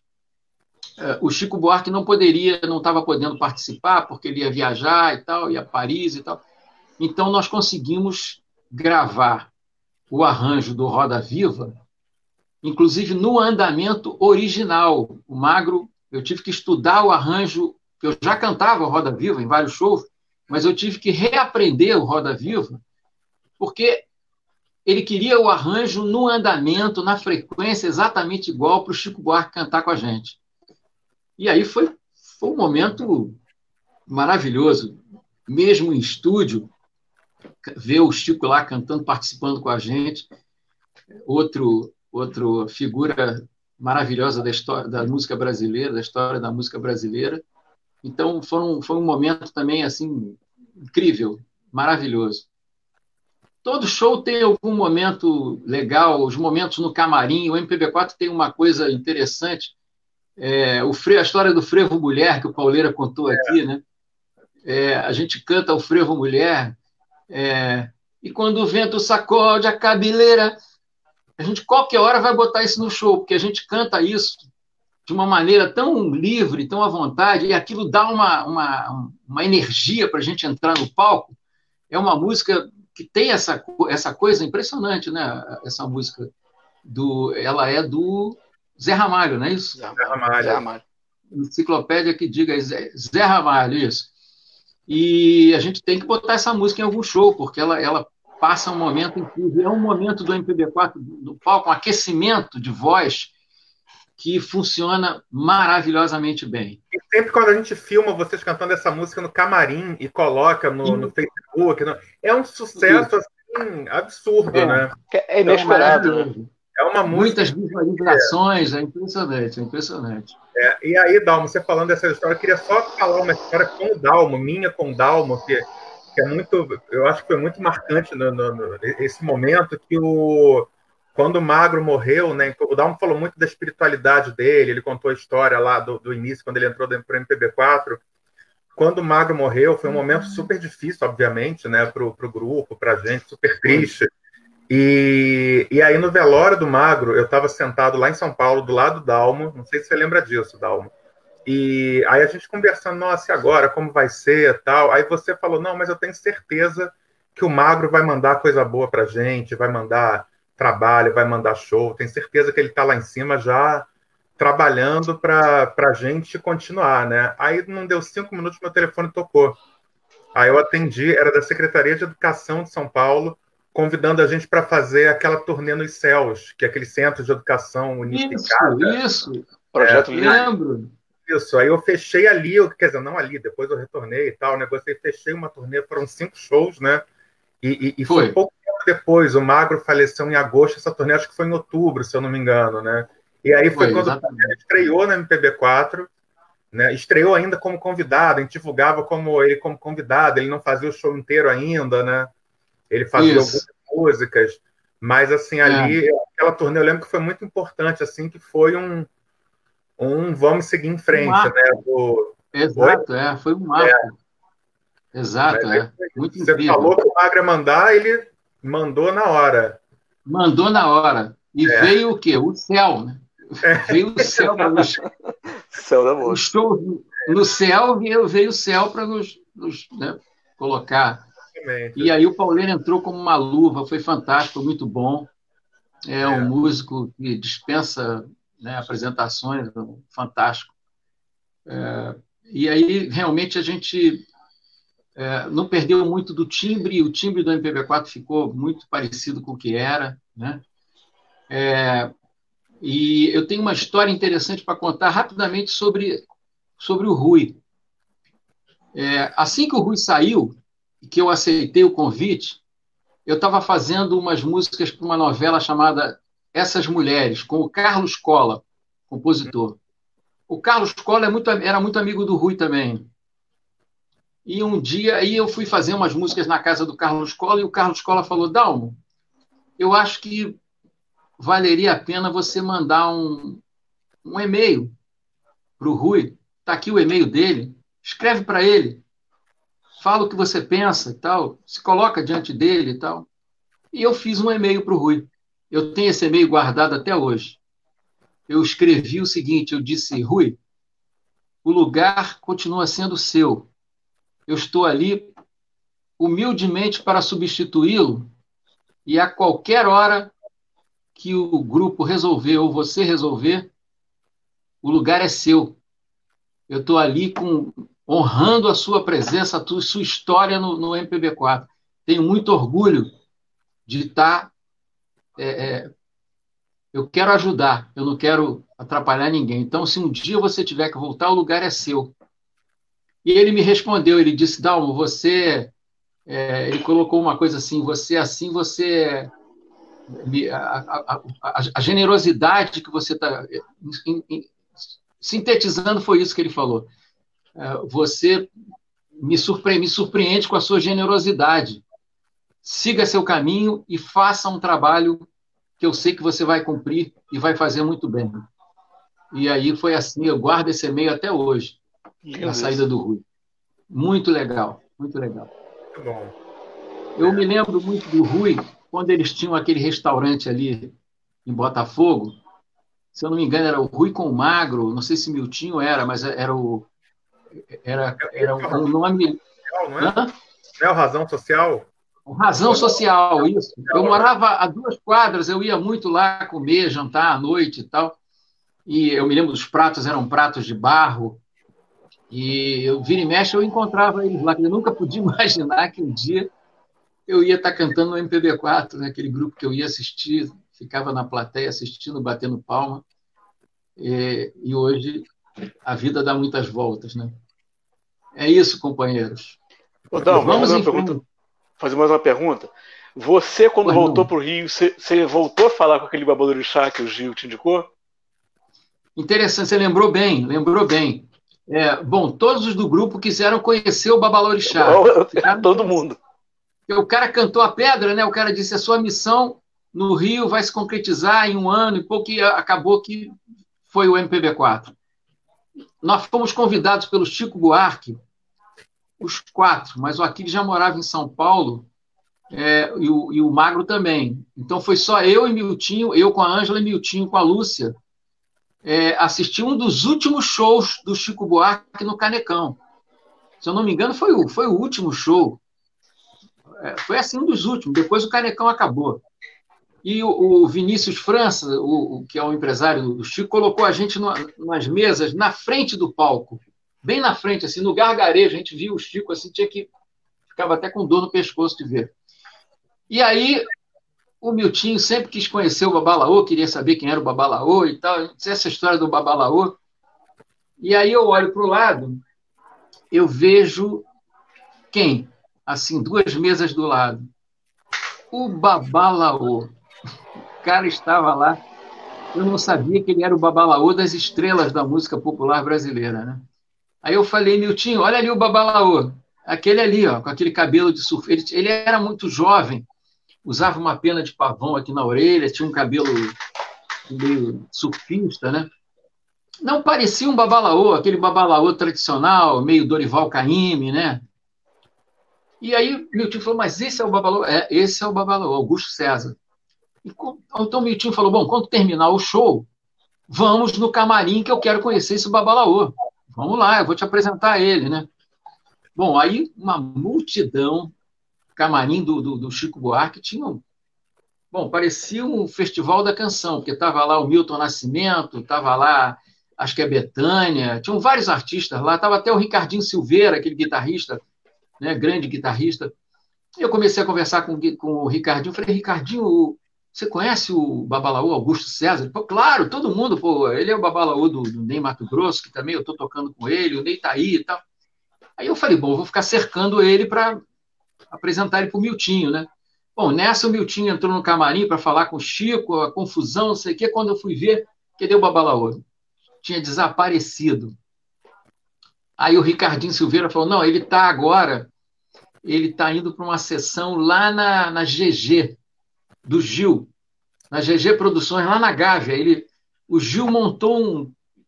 o Chico Buarque não poderia, não estava podendo participar, porque ele ia viajar e tal, ia a Paris e tal. Então, nós conseguimos gravar o arranjo do Roda Viva, inclusive no andamento original. O Magro, eu tive que estudar o arranjo, eu já cantava o Roda Viva em vários shows, mas eu tive que reaprender o Roda Viva, porque ele queria o arranjo no andamento, na frequência, exatamente igual para o Chico Buarque cantar com a gente. E aí foi, foi um momento maravilhoso. Mesmo em estúdio, ver o Chico lá cantando, participando com a gente. Outro, outro figura maravilhosa da história da música brasileira, da história da música brasileira. Então, foi um, foi um momento também assim incrível, maravilhoso. Todo show tem algum momento legal, os momentos no camarim. O M P B quatro tem uma coisa interessante, é, o frevo, a história do Frevo Mulher, que o Pauleira contou aqui, né? É, a gente canta o Frevo Mulher, é, e quando o vento sacode a cabeleira, a gente qualquer hora vai botar isso no show, porque a gente canta isso de uma maneira tão livre, tão à vontade, e aquilo dá uma, uma, uma energia para a gente entrar no palco. É uma música que tem essa, essa coisa impressionante, né? Essa música, do, ela é do Zé Ramalho, não é isso? Zé Ramalho. Zé Ramalho. Enciclopédia que diga Zé, Zé Ramalho, isso. E a gente tem que botar essa música em algum show, porque ela, ela passa um momento incrível. É um momento do M P B quatro, do palco, um aquecimento de voz que funciona maravilhosamente bem. E sempre quando a gente filma vocês cantando essa música no camarim e coloca no, no Facebook, no... é um sucesso assim, absurdo, é. né? É inesperado. É, é uma música... Muitas visualizações, é, é impressionante, é impressionante. É, e aí, Dalmo, você falando dessa história, eu queria só falar uma história com o Dalmo, minha com o Dalmo, que, que é muito, eu acho que foi muito marcante no, no, no, esse momento que o quando o Magro morreu, né, o Dalmo falou muito da espiritualidade dele, ele contou a história lá do, do início, quando ele entrou dentro do M P B quatro. Quando o Magro morreu, foi um momento super difícil, obviamente, né, para o grupo, para a gente, super triste. E, e aí, no velório do Magro, eu estava sentado lá em São Paulo, do lado do Dalmo, não sei se você lembra disso, Dalmo. E aí a gente conversando, nossa, e agora, como vai ser, tal. Aí você falou, não, mas eu tenho certeza que o Magro vai mandar coisa boa pra gente, vai mandar trabalho, vai mandar show. Tenho certeza que ele está lá em cima já trabalhando para a gente continuar, né? Aí não deu cinco minutos, meu telefone tocou. Aí eu atendi, era da Secretaria de Educação de São Paulo, convidando a gente para fazer aquela turnê nos céus, que é aquele centro de educação unificada. Isso, isso. Projeto é, lembro. Isso, aí eu fechei ali, eu, quer dizer, não ali, depois eu retornei e tal, negociei, fechei uma turnê, foram cinco shows, né? E, e, e foi. foi pouco tempo depois, o Magro faleceu em agosto, essa turnê acho que foi em outubro, se eu não me engano, né? E aí foi, foi quando exatamente. Ele estreou na M P B quatro, né? Estreou ainda como convidado, a gente divulgava como ele como convidado, ele não fazia o show inteiro ainda, né? Ele fazia Isso. algumas músicas, mas assim, ali, é. aquela turnê, eu lembro que foi muito importante, assim, que foi um, um vamos seguir em frente, um né? Do... Exato, foi? é, foi um marco. É. Exato, mas, é. Muito você incrível. Falou que o Magro ia mandar, ele mandou na hora. Mandou na hora. E é. veio o quê? O céu, né? É. Veio o céu para nos... céu da moça. O show no céu, veio, veio o céu para nos, nos né, colocar. Exatamente. E aí o Paulinho entrou como uma luva, foi fantástico, muito bom. É, é. um músico que dispensa, né, apresentações, fantástico. É, e aí, realmente, a gente é, não perdeu muito do timbre, o timbre do M P B quatro ficou muito parecido com o que era, né? É, e eu tenho uma história interessante para contar rapidamente sobre, sobre o Rui. É, assim que o Rui saiu, que eu aceitei o convite, eu estava fazendo umas músicas para uma novela chamada Essas Mulheres, com o Carlos Colla, compositor. O Carlos Colla é muito, era muito amigo do Rui também. E um dia aí eu fui fazer umas músicas na casa do Carlos Colla e o Carlos Colla falou, Dalmo, eu acho que valeria a pena você mandar um, um e-mail para o Rui. Está aqui o e-mail dele. Escreve para ele. Fala o que você pensa e tal. Se coloca diante dele e tal. E eu fiz um e-mail para o Rui. Eu tenho esse e-mail guardado até hoje. Eu escrevi o seguinte, eu disse, Rui, o lugar continua sendo seu. Eu estou ali humildemente para substituí-lo e a qualquer hora que o grupo resolver ou você resolver, o lugar é seu. Eu estou ali com, honrando a sua presença, a sua história no, no M P B quatro. Tenho muito orgulho de estar... É, é, eu quero ajudar, eu não quero atrapalhar ninguém. Então, se um dia você tiver que voltar, o lugar é seu. E ele me respondeu, ele disse, Dalmo, você... É, ele colocou uma coisa assim, você assim, você... A, a, a, a generosidade que você está... Sintetizando, foi isso que ele falou. É, você me surpreende, me surpreende com a sua generosidade. Siga seu caminho e faça um trabalho que eu sei que você vai cumprir e vai fazer muito bem. E aí foi assim, eu guardo esse e-mail até hoje, na saída do Rui. Muito legal, muito legal. Muito bom. Eu me lembro muito do Rui, quando eles tinham aquele restaurante ali em Botafogo, se eu não me engano, era o Rui com o Magro, não sei se Miltinho era, mas era o... Era, era um, um nome... Não é? Não é o Razão Social? Razão Social, isso. Eu morava a duas quadras, eu ia muito lá comer, jantar à noite e tal. E eu me lembro dos pratos, eram pratos de barro. E eu vira e mexe, eu encontrava eles lá. Eu nunca podia imaginar que um dia eu ia estar cantando no M P B quatro, né? Aquele grupo que eu ia assistir, ficava na plateia assistindo, batendo palma. E, e hoje a vida dá muitas voltas, né? É isso, companheiros. Ô, Dalmo, vamos fazer, pergunta, fazer mais uma pergunta. Você, quando pois voltou para o Rio, você, você voltou a falar com aquele babalorixá que o Gil te indicou? Interessante, você lembrou bem, lembrou bem. É, bom, todos os do grupo quiseram conhecer o babalorixá. Cara, todo mundo. O cara cantou a pedra, né? O cara disse, a sua missão no Rio vai se concretizar em um ano e pouco, e acabou que foi o M P B quatro. Nós fomos convidados pelo Chico Buarque, os quatro, mas o Aquiles já morava em São Paulo, é, e, o, e o Magro também. Então foi só eu e Miltinho, eu com a Ângela e Miltinho com a Lúcia, é, assistir um dos últimos shows do Chico Buarque no Canecão. Se eu não me engano, foi o, foi o último show. É, foi assim, um dos últimos. Depois o Canecão acabou. E o, o Vinícius França, o, o, que é o empresário do Chico, colocou a gente numa, nas mesas na frente do palco. Bem na frente, assim, no gargarejo. A gente via o Chico, assim, tinha que... Ficava até com dor no pescoço de ver. E aí... O Miltinho sempre quis conhecer o Babalaô, queria saber quem era o Babalaô e tal, essa história do Babalaô. E aí eu olho para o lado, eu vejo quem? Assim, duas mesas do lado. O Babalaô. O cara estava lá. Eu não sabia que ele era o Babalaô das estrelas da música popular brasileira, né? Aí eu falei, Miltinho, olha ali o Babalaô. Aquele ali, ó, com aquele cabelo de surf. Ele, ele era muito jovem. Usava uma pena de pavão aqui na orelha, tinha um cabelo meio surfista, né? Não parecia um babalaô, aquele babalaô tradicional, meio Dorival Caymmi, né? E aí meu tio falou, mas esse é o babalaô? É, esse é o babalaô, Augusto César. E, então meu tio falou, bom, quando terminar o show, vamos no camarim que eu quero conhecer esse babalaô. Vamos lá, eu vou te apresentar ele, né? Bom, aí uma multidão... camarim do, do, do Chico Buarque tinha um... Bom, parecia um festival da canção, porque estava lá o Milton Nascimento, estava lá, acho que é Bethânia, tinham vários artistas lá, estava até o Ricardinho Silveira, aquele guitarrista, né, grande guitarrista. E eu comecei a conversar com, com o Ricardinho, falei, Ricardinho, você conhece o Babalaô Augusto César? Pô, claro, todo mundo, pô, ele é o Babalaô do, do Ney Matogrosso, que também eu estou tocando com ele, o Ney tá aí e tal. Aí eu falei, bom, eu vou ficar cercando ele para apresentar ele para o Miltinho, né? Bom, nessa o Miltinho entrou no camarim para falar com o Chico, a confusão, não sei o quê. Quando eu fui ver, cadê o Babalaô? Tinha desaparecido. Aí o Ricardinho Silveira falou, não, ele está agora, ele está indo para uma sessão lá na, na G G, do Gil, na G G Produções, lá na Gávea. Ele, o Gil montou um,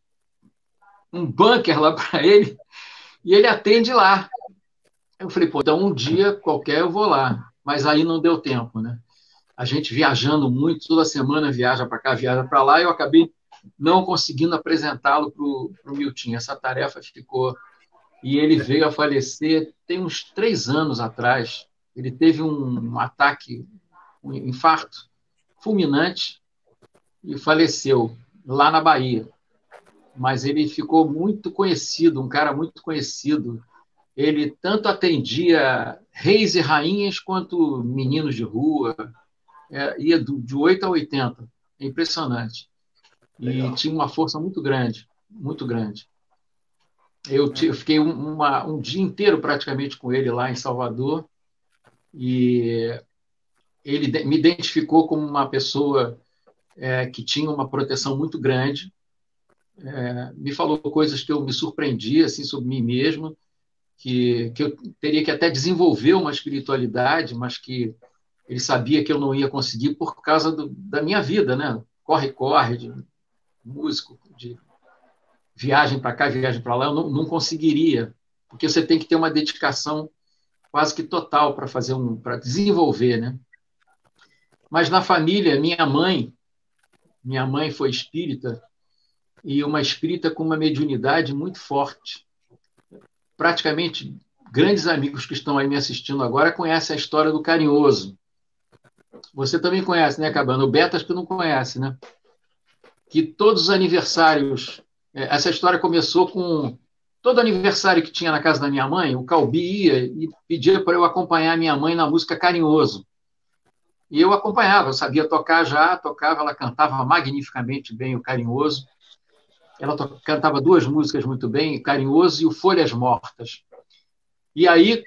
um bunker lá para ele e ele atende lá. Eu falei, pô, então um dia qualquer eu vou lá. Mas aí não deu tempo, né? A gente viajando muito, toda semana viaja para cá, viaja para lá, e eu acabei não conseguindo apresentá-lo para o Miltinho. Essa tarefa ficou... E ele veio a falecer tem uns três anos atrás. Ele teve um, um ataque, um infarto fulminante e faleceu lá na Bahia. Mas ele ficou muito conhecido, um cara muito conhecido. Ele tanto atendia reis e rainhas quanto meninos de rua, é, ia do, de oito a oitenta, é impressionante. E Legal. Tinha uma força muito grande, muito grande. Eu, eu fiquei um, uma, um dia inteiro praticamente com ele lá em Salvador, e ele me identificou como uma pessoa é, que tinha uma proteção muito grande, é, me falou coisas que eu me surpreendi assim, sobre mim mesmo, Que, que eu teria que até desenvolver uma espiritualidade, mas que ele sabia que eu não ia conseguir por causa do, da minha vida, né? Corre-corre, de músico, de viagem para cá, viagem para lá, eu não, não conseguiria, porque você tem que ter uma dedicação quase que total para fazer um, para desenvolver, né? Mas na família, minha mãe, minha mãe foi espírita, e uma espírita com uma mediunidade muito forte. Praticamente, grandes amigos que estão aí me assistindo agora conhecem a história do Carinhoso. Você também conhece, né, Cabana? O Beto acho que não conhece, né? Que todos os aniversários... Essa história começou com... Todo aniversário que tinha na casa da minha mãe, o Calbi ia e pedia para eu acompanhar minha mãe na música Carinhoso. E eu acompanhava, eu sabia tocar já, tocava, ela cantava magnificamente bem o Carinhoso. Ela cantava duas músicas muito bem, Carinhoso e o Folhas Mortas. E aí,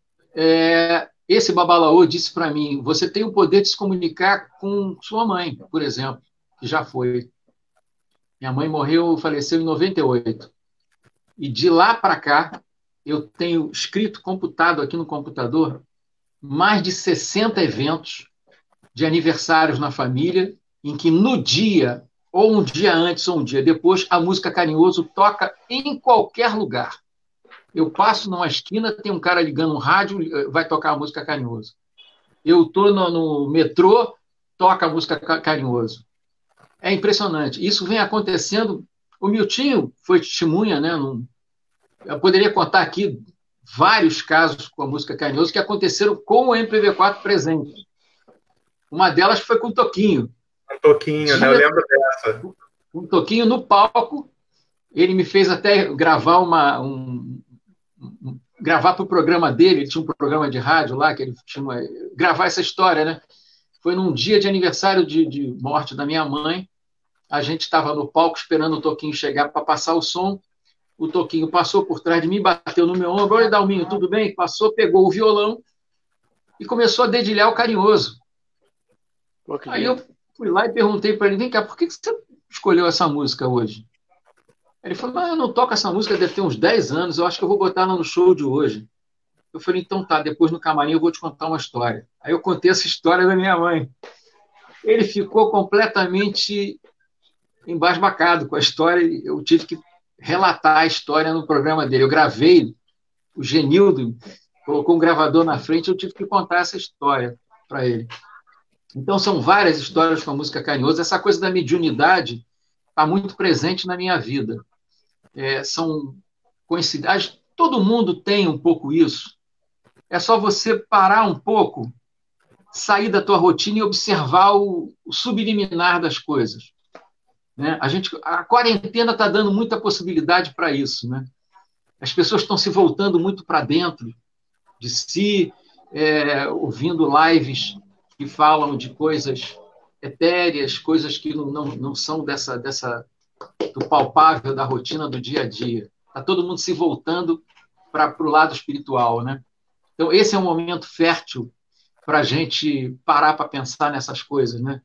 é, esse Babalaô disse para mim, você tem o poder de se comunicar com sua mãe, por exemplo, que já foi. Minha mãe morreu, faleceu em noventa e oito. E de lá para cá, eu tenho escrito, computado aqui no computador, mais de sessenta eventos de aniversários na família, em que no dia... ou um dia antes ou um dia depois, a música Carinhoso toca em qualquer lugar. Eu passo numa esquina, tem um cara ligando um rádio, vai tocar a música Carinhoso. Eu estou no, no metrô, toca a música Carinhoso. É impressionante. Isso vem acontecendo. O Miltinho foi testemunha, né? Num, eu poderia contar aqui vários casos com a música Carinhoso que aconteceram com o M P B quatro presente. Uma delas foi com o Toquinho. Um Toquinho, Dia, né? Eu lembro dessa. Um Toquinho no palco. Ele me fez até gravar uma... Um, um, gravar para o programa dele. Ele tinha um programa de rádio lá, que ele tinha uma, gravar essa história, né? Foi num dia de aniversário de, de morte da minha mãe. A gente estava no palco esperando o Toquinho chegar para passar o som. O Toquinho passou por trás de mim, bateu no meu ombro. Oi, Dalminho, tudo bem? Passou, pegou o violão e começou a dedilhar o Carinhoso. Aí eu fui lá e perguntei para ele, vem cá, por que você escolheu essa música hoje? Ele falou, ah, eu não toco essa música, deve ter uns dez anos, eu acho que eu vou botar ela no show de hoje. Eu falei, então tá, depois no camarim eu vou te contar uma história. Aí eu contei essa história da minha mãe. Ele ficou completamente embasbacado com a história, eu tive que relatar a história no programa dele. Eu gravei, o Genildo colocou um gravador na frente, eu tive que contar essa história para ele. Então, são várias histórias com a música Carinhoso. Essa coisa da mediunidade está muito presente na minha vida. É, são coincidências. Todo mundo tem um pouco isso. É só você parar um pouco, sair da tua rotina e observar o, o subliminar das coisas. Né? A, gente, a quarentena está dando muita possibilidade para isso. Né? As pessoas estão se voltando muito para dentro de si, é, ouvindo lives que falam de coisas etéreas, coisas que não, não, não são dessa, dessa, do palpável da rotina do dia a dia. Está todo mundo se voltando para o lado espiritual. Né? Então, esse é um momento fértil para a gente parar para pensar nessas coisas. Né?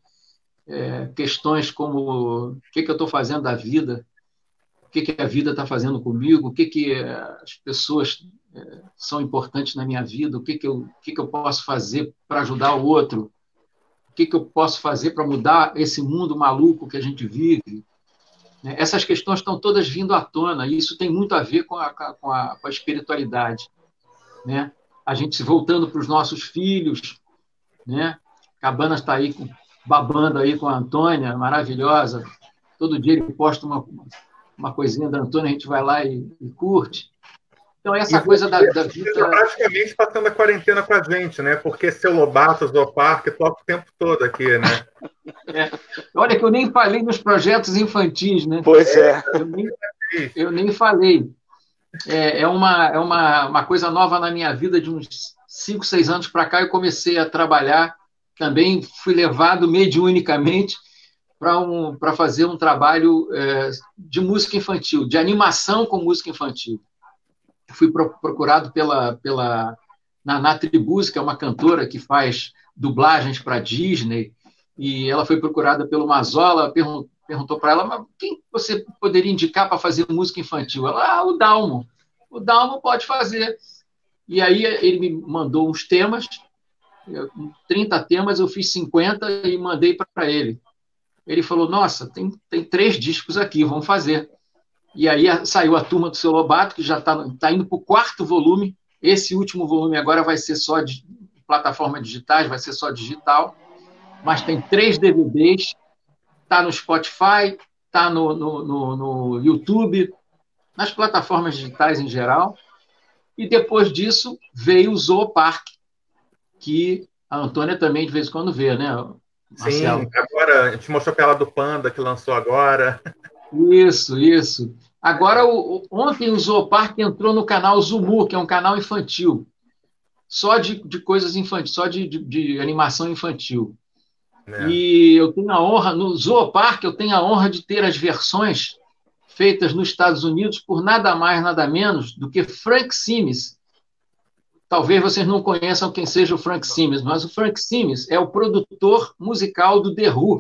É, questões como o que, que eu estou fazendo da vida, o que, que a vida está fazendo comigo, o que, que as pessoas é, são importantes na minha vida, o que, que, eu, o que, que eu posso fazer para ajudar o outro, o que, que eu posso fazer para mudar esse mundo maluco que a gente vive. Essas questões estão todas vindo à tona, e isso tem muito a ver com a, com a, com a espiritualidade. Né? A gente se voltando para os nossos filhos, né? Cabanas está aí com, babando aí com a Antônia, maravilhosa. Todo dia ele posta uma, uma coisinha da Antônia, a gente vai lá e, e curte. Então, essa e coisa da, da vida... Você praticamente passando a quarentena com a gente, né? Porque seu Lobato, Zooparque, toca o tempo todo aqui, né? É. Olha que eu nem falei nos projetos infantis, né? Pois é. Eu nem, eu nem falei. É, é, uma, é uma, uma coisa nova na minha vida, de uns cinco, seis anos para cá, eu comecei a trabalhar, também fui levado mediunicamente para um, para fazer um trabalho é, de música infantil, de animação com música infantil. Fui procurado pela, pela Naná Tribuz, que é uma cantora que faz dublagens para Disney, e ela foi procurada pelo Mazola, pergun perguntou para ela, mas quem você poderia indicar para fazer música infantil? Ela, ah, o Dalmo. O Dalmo pode fazer. E aí ele me mandou uns temas, trinta temas, eu fiz cinquenta e mandei para ele. Ele falou, nossa, tem, tem três discos aqui, vamos fazer. E aí saiu a Turma do Seu Lobato, que já está tá indo para o quarto volume. Esse último volume agora vai ser só de plataformas digitais, vai ser só digital. Mas tem três D V Ds, está no Spotify, está no, no, no, no YouTube, nas plataformas digitais em geral. E depois disso veio o Zooparque, que a Antônia também de vez em quando vê, né, Marcelo? Sim, agora a gente mostrou aquela do Panda que lançou agora. Isso, isso. Agora, o, o, ontem o Zooparque entrou no canal Zumu, que é um canal infantil, só de, de coisas infantis, só de, de, de animação infantil. É. E eu tenho a honra, no Zooparque, eu tenho a honra de ter as versões feitas nos Estados Unidos por nada mais, nada menos do que Frank Sims. Talvez vocês não conheçam quem seja o Frank Sims, mas o Frank Sims é o produtor musical do The Who.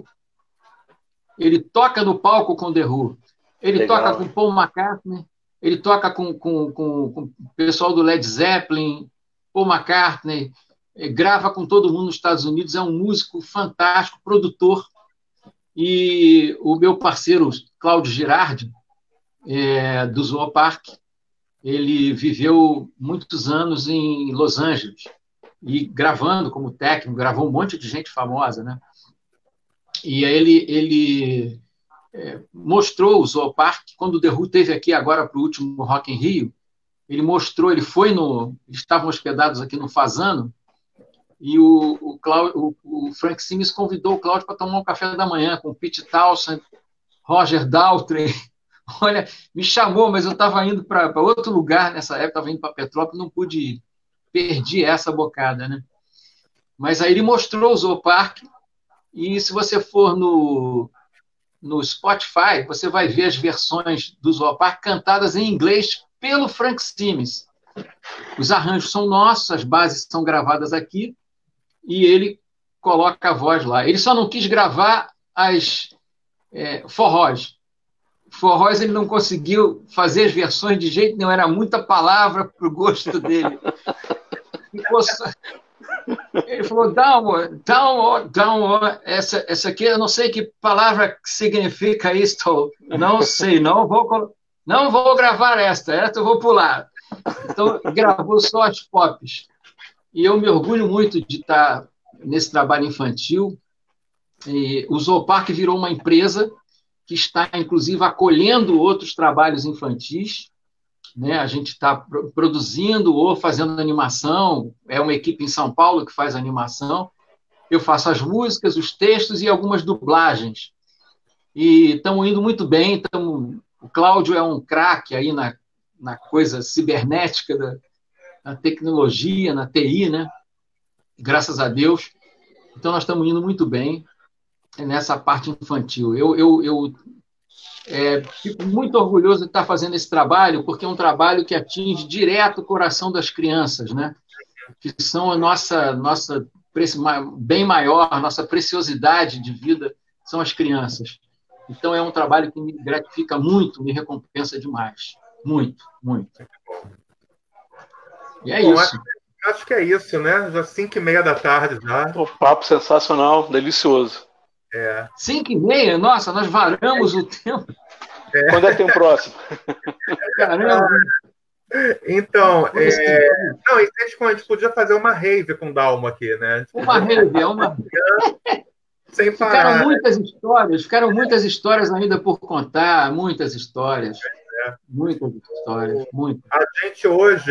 Ele toca no palco com The Who. Ele Legal. toca com Paul McCartney, ele toca com, com, com, com o pessoal do Led Zeppelin, Paul McCartney, grava com todo mundo nos Estados Unidos, é um músico fantástico, produtor. E o meu parceiro, Cláudio Girardi, é, do Zooparque, ele viveu muitos anos em Los Angeles, e gravando como técnico, gravou um monte de gente famosa, né? E ele, ele é, mostrou o Zoopark, quando o The Who esteve aqui agora para o último Rock in Rio, ele mostrou, ele foi no... Eles estavam hospedados aqui no Fasano, e o, o, Cláudio, o, o Frank Simmons convidou o Cláudio para tomar um café da manhã com o Pete Townshend, Roger Daltrey. Olha, me chamou, mas eu estava indo para outro lugar nessa época, estava indo para Petrópolis, não pude ir. Perdi essa bocada, né? Mas aí ele mostrou o Zoopark, e se você for no, no Spotify, você vai ver as versões do Zoopark cantadas em inglês pelo Frank Simmons. Os arranjos são nossos, as bases são gravadas aqui, e ele coloca a voz lá. Ele só não quis gravar as é, forrós. Forrós ele não conseguiu fazer as versões de jeito nenhum, era muita palavra para o gosto dele. Só... Ele falou, down, down, down, essa, essa aqui, eu não sei que palavra significa isto, não sei, não vou, não vou gravar esta, esta eu vou pular. Então, gravou só as pops. E eu me orgulho muito de estar nesse trabalho infantil. E o Zoopark virou uma empresa que está, inclusive, acolhendo outros trabalhos infantis. Né? A gente está produzindo ou fazendo animação. É uma equipe em São Paulo que faz animação. Eu faço as músicas, os textos e algumas dublagens. E estamos indo muito bem. Tamo... O Cláudio é um craque aí na, na coisa cibernética, da, na tecnologia, na T I, né? Graças a Deus. Então, nós estamos indo muito bem nessa parte infantil. Eu, eu, eu é, fico muito orgulhoso de estar fazendo esse trabalho, porque é um trabalho que atinge direto o coração das crianças, né? Que são a nossa, nossa bem maior, nossa preciosidade de vida, são as crianças. Então, é um trabalho que me gratifica muito, me recompensa demais. Muito, muito. E é Bom, isso. Acho, acho que é isso, né? Já cinco e meia da tarde já. O papo sensacional, delicioso. É. Cinco e meia? Nossa, nós varamos o tempo. É. Quando é que tem o próximo? Caramba. Então, é... não, e a gente podia fazer uma rave com o Dalmo aqui, né? Uma rave, é uma... Sem parar. Ficaram muitas histórias, ficaram muitas histórias ainda por contar, muitas histórias. É. Muitas histórias, muitas. A gente hoje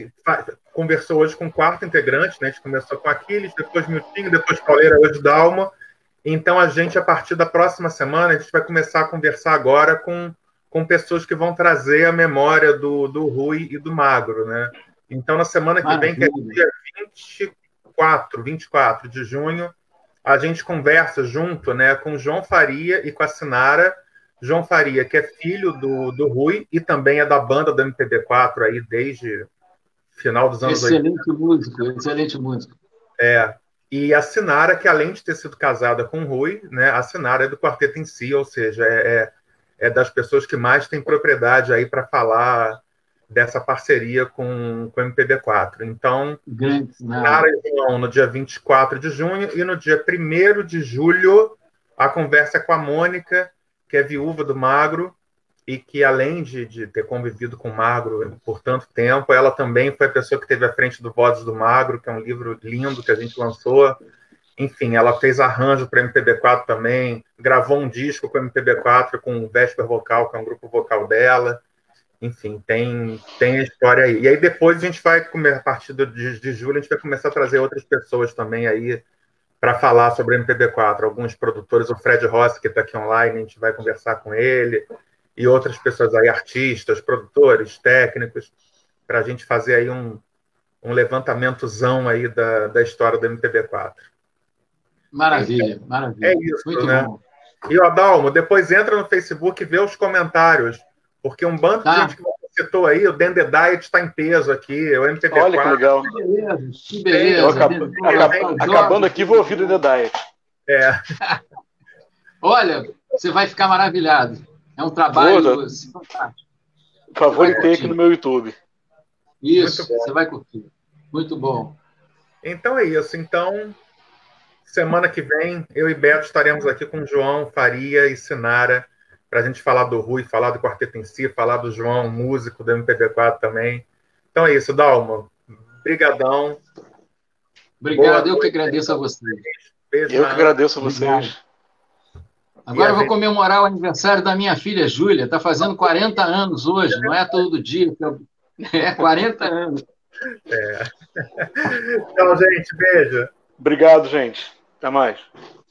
conversou hoje com o quarto integrante, né? A gente começou com Aquiles, depois Miltinho, depois Pauleira, hoje Dalmo. Então, a gente, a partir da próxima semana, a gente vai começar a conversar agora com, com pessoas que vão trazer a memória do, do Rui e do Magro, né? Então, na semana que Maravilha. vem, que é dia vinte e quatro, vinte e quatro de junho, a gente conversa junto, né, com o João Faria e com a Sinara. João Faria, que é filho do, do Rui e também é da banda do M P B quatro aí desde final dos anos oitenta. oitenta. Excelente músico, excelente músico. É. E a Sinara, que além de ter sido casada com o Rui, né, a Sinara é do quarteto em si, ou seja, é, é das pessoas que mais têm propriedade aí para falar dessa parceria com, com o M P B quatro. Então, Grande, Sinara e João no dia vinte e quatro de junho e no dia primeiro de julho a conversa é com a Mônica, que é viúva do Magro e que, além de, de ter convivido com o Magro por tanto tempo, ela também foi a pessoa que esteve à frente do Vozes do Magro, que é um livro lindo que a gente lançou. Enfim, ela fez arranjo para o M P B quatro também, gravou um disco com o M P B quatro com o Vesper Vocal, que é um grupo vocal dela. Enfim, tem, tem a história aí. E aí depois a gente vai, a partir de, de julho, a gente vai começar a trazer outras pessoas também aí para falar sobre o M P B quatro. Alguns produtores, o Fred Rossi, que está aqui online, a gente vai conversar com ele, e outras pessoas aí, artistas, produtores, técnicos, para a gente fazer aí um, um levantamentos aí da, da história do M P B quatro. Maravilha, então, maravilha. É isso, muito né? Bom. E, ó, Dalmo, depois entra no Facebook e vê os comentários, porque um bando Tá. de gente que você citou aí, o Dende Diet está em peso aqui, o M P B quatro. Olha que legal. Que beleza, que beleza. Eu acabo- acabo- acabando aqui, vou ouvir o The Diet. É. Olha, você vai ficar maravilhado. É um trabalho Boa. assim, fantástico. Por favor, Vai e tem aqui curtir. no meu YouTube. Isso, Muito bom. você vai curtir. Muito bom. Então é isso. Então, semana que vem, eu e Beto estaremos aqui com João Faria e Sinara para a gente falar do Rui, falar do quarteto em si, falar do João, músico do M P B quatro também. Então é isso, Dalmo. Brigadão. Obrigado, Boa eu que noite. agradeço a você. Beijo. Eu na- que agradeço a Obrigado. vocês. Agora eu vou comemorar o aniversário da minha filha, Júlia. Está fazendo quarenta anos hoje, não é todo dia. É quarenta anos. É. Então, gente, beijo. Obrigado, gente. Até mais.